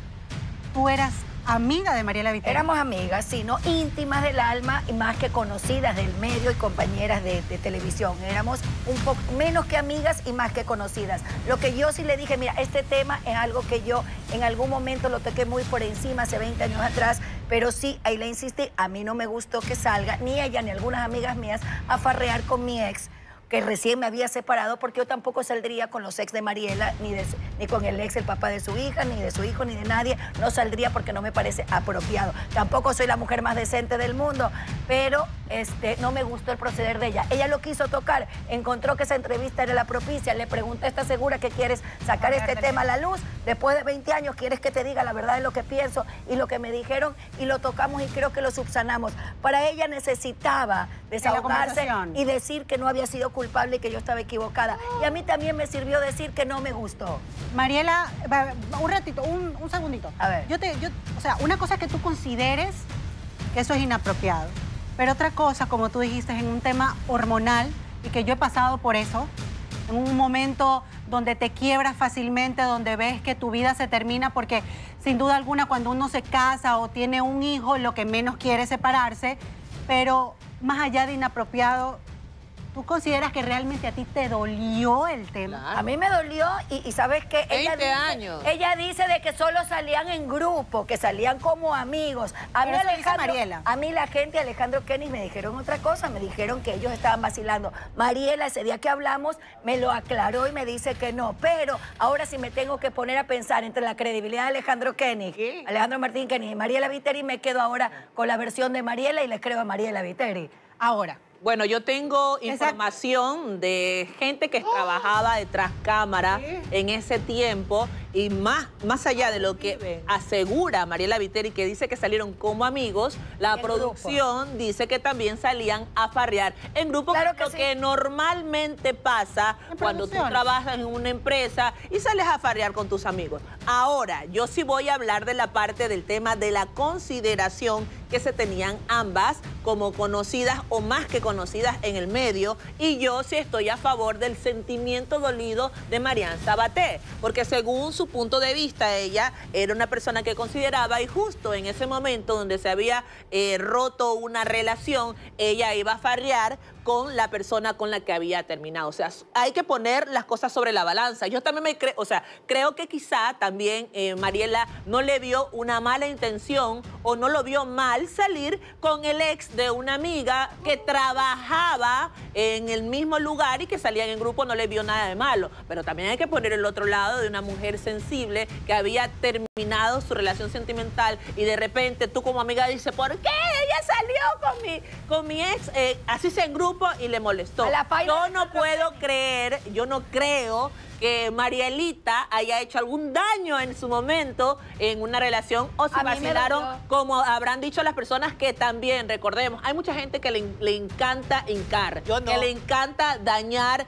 tú eras amiga de Mariela Viteri? Éramos amigas, sí, no íntimas del alma y más que conocidas del medio y compañeras de televisión. Éramos un poco menos que amigas y más que conocidas. Lo que yo sí le dije, mira, este tema es algo que yo en algún momento lo toqué muy por encima, hace 20 años atrás, pero sí, ahí le insistí, a mí no me gustó que salga, ni ella ni algunas amigas mías, a farrear con mi ex, que recién me había separado, porque yo tampoco saldría con los ex de Mariela, ni con el ex, el papá de su hija, ni de su hijo, ni de nadie. No saldría porque no me parece apropiado. Tampoco soy la mujer más decente del mundo, pero no me gustó el proceder de ella. Ella lo quiso tocar, encontró que esa entrevista era la propicia, le pregunté, ¿estás segura que quieres sacar este tema a la luz? Después de 20 años, ¿quieres que te diga la verdad de lo que pienso y lo que me dijeron? Y lo tocamos y creo que lo subsanamos. Para ella necesitaba desahogarse y decir que no había sido culpable y que yo estaba equivocada. Y a mí también me sirvió decir que no me gustó. Mariela, un ratito, un segundito. A ver. O sea, una cosa es que tú consideres que eso es inapropiado, pero otra cosa, como tú dijiste, en un tema hormonal, y que yo he pasado por eso, en un momento donde te quiebras fácilmente, donde ves que tu vida se termina, porque sin duda alguna cuando uno se casa o tiene un hijo, lo que menos quiere es separarse, pero más allá de inapropiado, ¿tú consideras que realmente a ti te dolió el tema? Claro. A mí me dolió y ¿sabes qué? 20 años. Ella dice de que solo salían en grupo, que salían como amigos. A mí, Mariela. A mí la gente, Alejandro Kenny, me dijeron otra cosa. Me dijeron que ellos estaban vacilando. Mariela, ese día que hablamos, me lo aclaró y me dice que no. Pero ahora sí me tengo que poner a pensar entre la credibilidad de Alejandro Kenny, Alejandro Martín Kenny y Mariela Viteri, me quedo ahora con la versión de Mariela y le creo a Mariela Viteri. Ahora. Bueno, yo tengo información de gente que trabajaba detrás cámara en ese tiempo y más allá de lo que asegura Mariela Viteri, que dice que salieron como amigos, la producción dice que también salían a farrear en grupo, claro que lo que normalmente pasa cuando tú trabajas en una empresa y sales a farrear con tus amigos. Ahora, yo sí voy a hablar de la parte del tema de la consideración que se tenían ambas como conocidas o más que conocidas en el medio, y yo sí estoy a favor del sentimiento dolido de Marian Sabaté, porque según su punto de vista, ella era una persona que consideraba, y justo en ese momento donde se había roto una relación, ella iba a farrear con la persona con la que había terminado. O sea, hay que poner las cosas sobre la balanza. Yo también creo que quizá también Mariela no le vio una mala intención o no lo vio mal salir con el ex de una amiga que trabajaba en el mismo lugar y que salían en grupo, no le vio nada de malo. Pero también hay que poner el otro lado de una mujer sensible que había terminado su relación sentimental y de repente tú como amiga dices, ¿por qué ella salió con mi ex? Así sea en grupo y le molestó. Yo no puedo creer, yo no creo que Marielita haya hecho algún daño en su momento en una relación o se vacilaron, como habrán dicho las personas que también, recordemos, hay mucha gente que le encanta hincar, que le encanta dañar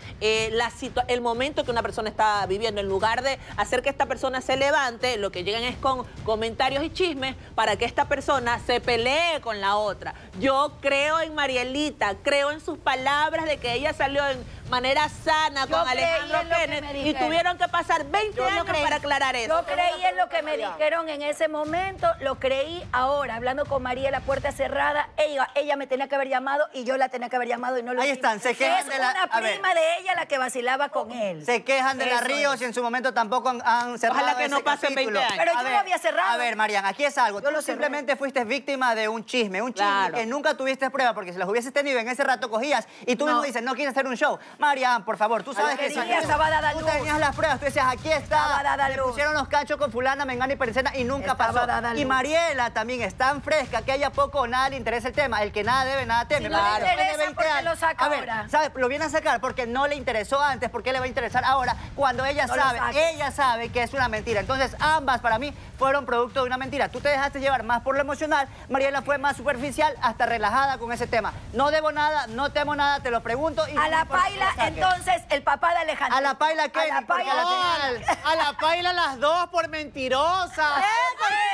el momento que una persona está viviendo. En lugar de hacer que esta persona se levante, lo que llegan es con comentarios y chismes para que esta persona se pelee con la otra. Yo creo en Marielita, creo en sus palabras de que ella salió en manera sana con Alejandro Kenneth y tuvieron que pasar 20 años para aclarar eso. Yo creí en lo que me dijeron en ese momento, lo creí ahora, hablando con María, la puerta cerrada, ella me tenía que haber llamado y yo la tenía que haber llamado y no lo hice. Ahí están, se quejan de la... Es una prima de ella la que vacilaba con él. Se quejan de la Ríos y en su momento tampoco han cerrado. Ojalá que no pasen 20 años. Pero yo lo había cerrado. A ver, Marian, aquí es algo. Tú simplemente fuiste víctima de un chisme que nunca tuviste prueba, porque si los hubieses tenido en ese rato cogías y tú mismo dices, no quieres hacer un show. Marian, por favor, tú sabes que tú tenías las pruebas, tú decías, aquí está, le pusieron los cachos con fulana, mengana y perecena y nunca pasó. Y Mariela también es tan fresca que a ella poco o nada le interesa el tema. El que nada debe, nada teme. Si no le interesa, ¿por qué lo saca ahora? ¿Sabes? Lo viene a sacar porque no le interesó antes, ¿por qué le va a interesar ahora? Cuando ella sabe que es una mentira. Entonces, ambas para mí fueron producto de una mentira. Tú te dejaste llevar más por lo emocional, Mariela fue más superficial, hasta relajada con ese tema. No debo nada, no temo nada, te lo pregunto. Y a la paila, entonces, el papá de Alejandro. ¿A la paila qué? A la paila, a la paila las dos por mentirosas. ¿Por qué?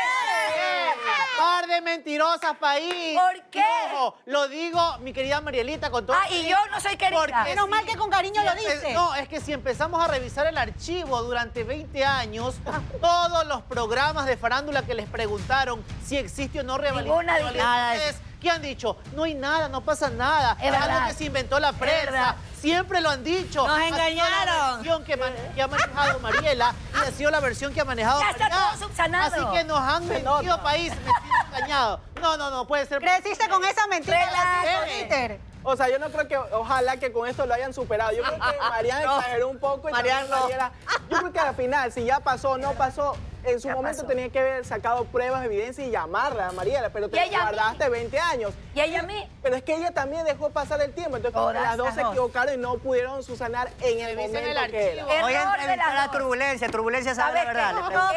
Par de mentirosas, país. ¿Por qué? Ojo, lo digo, mi querida Marielita, con todo. Y yo no soy querida. Menos mal que con cariño lo dice. No, es que si empezamos a revisar el archivo durante 20 años, todos los programas de farándula que les preguntaron si existe o no rivalidad, ¿qué han dicho? No hay nada, no pasa nada. Es algo que se inventó la prensa. Siempre lo han dicho. Nos engañaron. Ha sido la versión que ha manejado Mariela y ha sido la versión que ha manejado Ya está todo subsanado. Así que nos han mentido, país. Me siento engañado. No puede ser. Creciste con esa mentira en Twitter. O sea, yo no creo que, ojalá que con esto lo hayan superado. Yo creo que Marian exageró un poco y Marian no. Yo creo que al final, si ya pasó o no pasó, en su momento tenía que haber sacado pruebas, evidencia y llamarla a Mariela, pero te guardaste 20 años. ¿Y ella a mí? Pero es que ella también dejó pasar el tiempo, entonces como que las dos se equivocaron y no pudieron subsanar en el momento que era. Voy a entrevistar a Turbulencia sabe la verdad.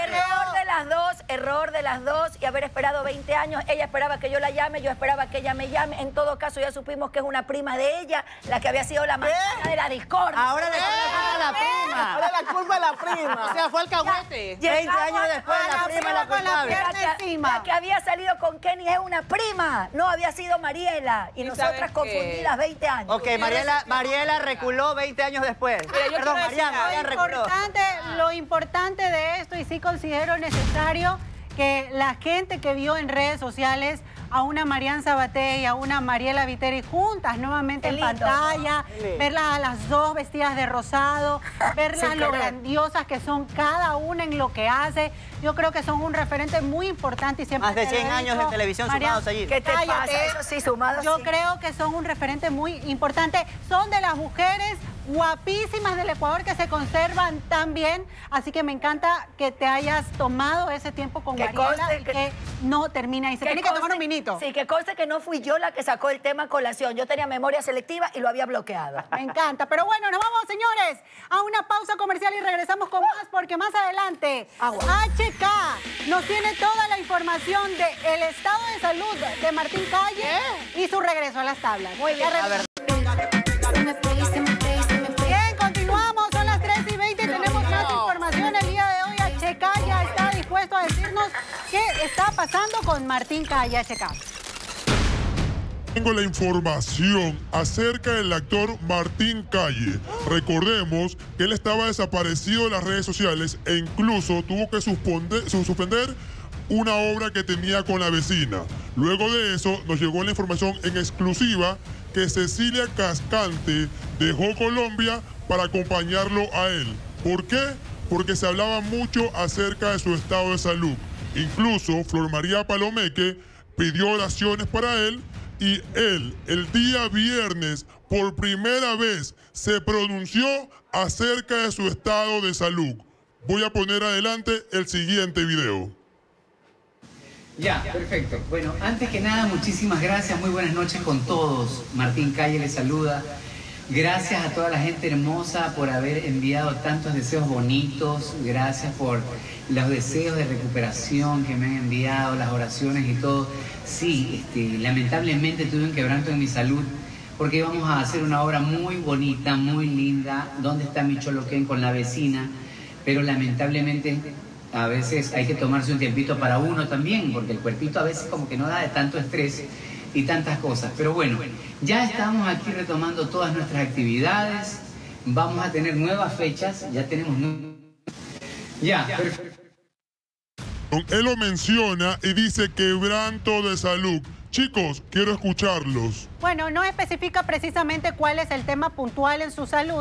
Error de las dos y haber esperado 20 años. Ella esperaba que yo la llame, yo esperaba que ella me llame. En todo caso ya supimos que es una prima de ella, la que había sido la madrina de la discordia. Ahora le a la prima. Ahora la culpa es la prima. O sea, fue el cagüete. 20 años después la prima la culpable. La que había salido con Kenny es una prima, no había sido Mariela. Y nosotras confundidas 20 años. Ok, Mariela reculó 20 años después. Perdón, Mariana reculó. Lo importante de esto, y sí considero necesario que la gente que vio en redes sociales a una Marian Sabaté y a una Mariela Viteri juntas nuevamente en pantalla, verlas a las dos vestidas de rosado, verlas lo grandiosas que son cada una en lo que hace. Yo creo que son un referente muy importante y siempre más de 100 años de televisión sumados allí. ¿Qué te pasa? Eso sí, sumados. Yo creo que son un referente muy importante. Son de las mujeres guapísimas del Ecuador que se conservan tan bien, así que me encanta que te hayas tomado ese tiempo con Mariela y que no termina y se tiene que tomar un minito. Sí, que conste que no fui yo la que sacó el tema a colación, yo tenía memoria selectiva y lo había bloqueado. Me encanta, pero bueno, nos vamos, señores, a una pausa comercial y regresamos con más, porque más adelante HK nos tiene toda la información del estado de salud de Martín Calle y su regreso a las tablas. Muy bien. Bien, continuamos, son las 3:20 y tenemos más información el día de hoy. HK ya está dispuesto a decirnos qué está pasando con Martín Calle. HK. Tengo la información acerca del actor Martín Calle. Recordemos que él estaba desaparecido de las redes sociales e incluso tuvo que suspender una obra que tenía con la vecina. Luego de eso nos llegó la información en exclusiva que Cecilia Cascante dejó Colombia para acompañarlo a él. ¿Por qué? Porque se hablaba mucho acerca de su estado de salud. Incluso Flor María Palomeque pidió oraciones para él y él, el día viernes, por primera vez, se pronunció acerca de su estado de salud. Voy a poner adelante el siguiente video. Ya, perfecto. Bueno, antes que nada, muchísimas gracias, muy buenas noches con todos. Martín Calle les saluda. Gracias a toda la gente hermosa por haber enviado tantos deseos bonitos. Gracias por los deseos de recuperación que me han enviado, las oraciones y todo. Sí, lamentablemente tuve un quebranto en mi salud porque íbamos a hacer una obra muy bonita, muy linda. ¿Dónde está mi Choloquén con la vecina? Pero lamentablemente a veces hay que tomarse un tiempito para uno también, porque el cuerpito a veces como que no da de tanto estrés y tantas cosas. Pero bueno, ya estamos aquí retomando todas nuestras actividades. Vamos a tener nuevas fechas, ya tenemos... Ya, perfecto. Él lo menciona y dice quebranto de salud. Chicos, quiero escucharlos. Bueno, no especifica precisamente cuál es el tema puntual en su salud,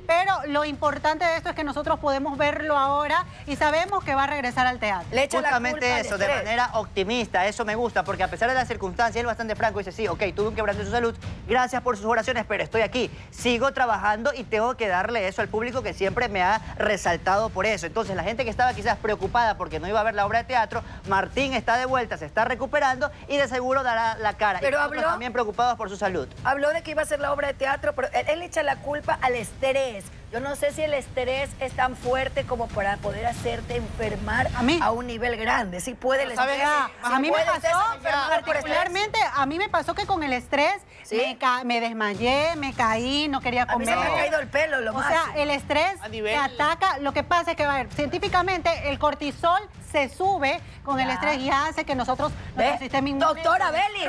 pero lo importante de esto es que nosotros podemos verlo ahora y sabemos que va a regresar al teatro. Justamente eso, de manera optimista, eso me gusta, porque a pesar de las circunstancias, él es bastante franco, dice, sí, ok, tuve un quebrante de su salud, gracias por sus oraciones, pero estoy aquí, sigo trabajando y tengo que darle eso al público que siempre me ha resaltado por eso. Entonces, la gente que estaba quizás preocupada porque no iba a ver la obra de teatro, Martín está de vuelta, se está recuperando y de seguro dará la cara. Pero y nosotros también preocupados por su salud. Habló de que iba a hacer la obra de teatro, pero él echa la culpa al estrés. Yo no sé si el estrés es tan fuerte como para poder hacerte enfermar a un nivel grande. Sí puede el estrés. A mí me pasó, particularmente, a mí me pasó que con el estrés me desmayé, me caí, no quería comer. A mí se me ha caído el pelo, lo más. O sea, el estrés te ataca. Lo que pasa es que, a ver, científicamente el cortisol se sube con el estrés y hace que nuestro sistema inmune... Doctora Beli.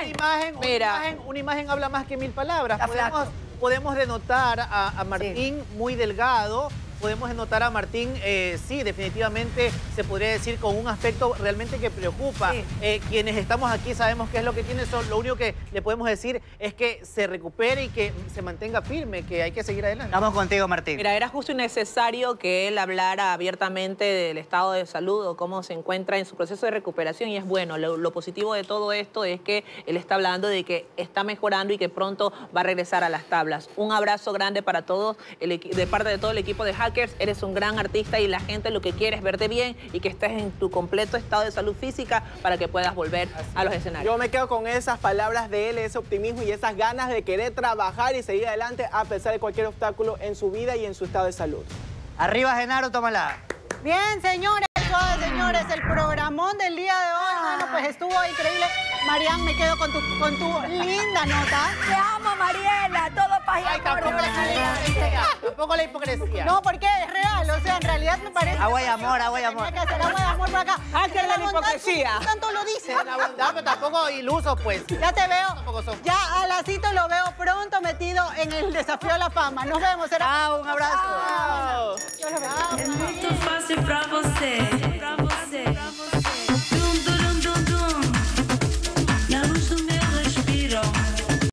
Una imagen habla más que 1000 palabras. Podemos denotar a Martín muy delgado. Podemos denotar a Martín, sí, definitivamente se podría decir con un aspecto realmente que preocupa. Quienes estamos aquí sabemos qué es lo que tiene. Lo único que le podemos decir es que se recupere y que se mantenga firme, que hay que seguir adelante. Vamos contigo, Martín. Mira, era justo y necesario que él hablara abiertamente del estado de salud o cómo se encuentra en su proceso de recuperación y es bueno. Lo positivo de todo esto es que él está hablando de que está mejorando y que pronto va a regresar a las tablas. Un abrazo grande para todos, de parte de todo el equipo de Hackers. Eres un gran artista y la gente lo que quiere es verte bien y que estés en tu completo estado de salud física para que puedas volver a los escenarios. Yo me quedo con esas palabras de él, ese optimismo y esas ganas de querer trabajar y seguir adelante a pesar de cualquier obstáculo en su vida y en su estado de salud. Arriba, Genaro, tómala. Bien, señores, el programón del día de hoy, bueno, pues estuvo increíble. Marian, me quedo con tu linda nota. Te amo, Mariela, todo paz y amor. Tampoco la hipocresía. No, porque es real, o sea, en realidad me parece... Agua y amor, agua y amor. Hay que hacer agua y amor por acá. Ángel de la hipocresía. Tanto lo dice. La bondad, pero tampoco ilusos, pues. Ya te veo. Ya a Lacito lo veo pronto metido en el desafío a la fama. Nos vemos. Un abrazo. Yo lo veo. É muito fácil pra você.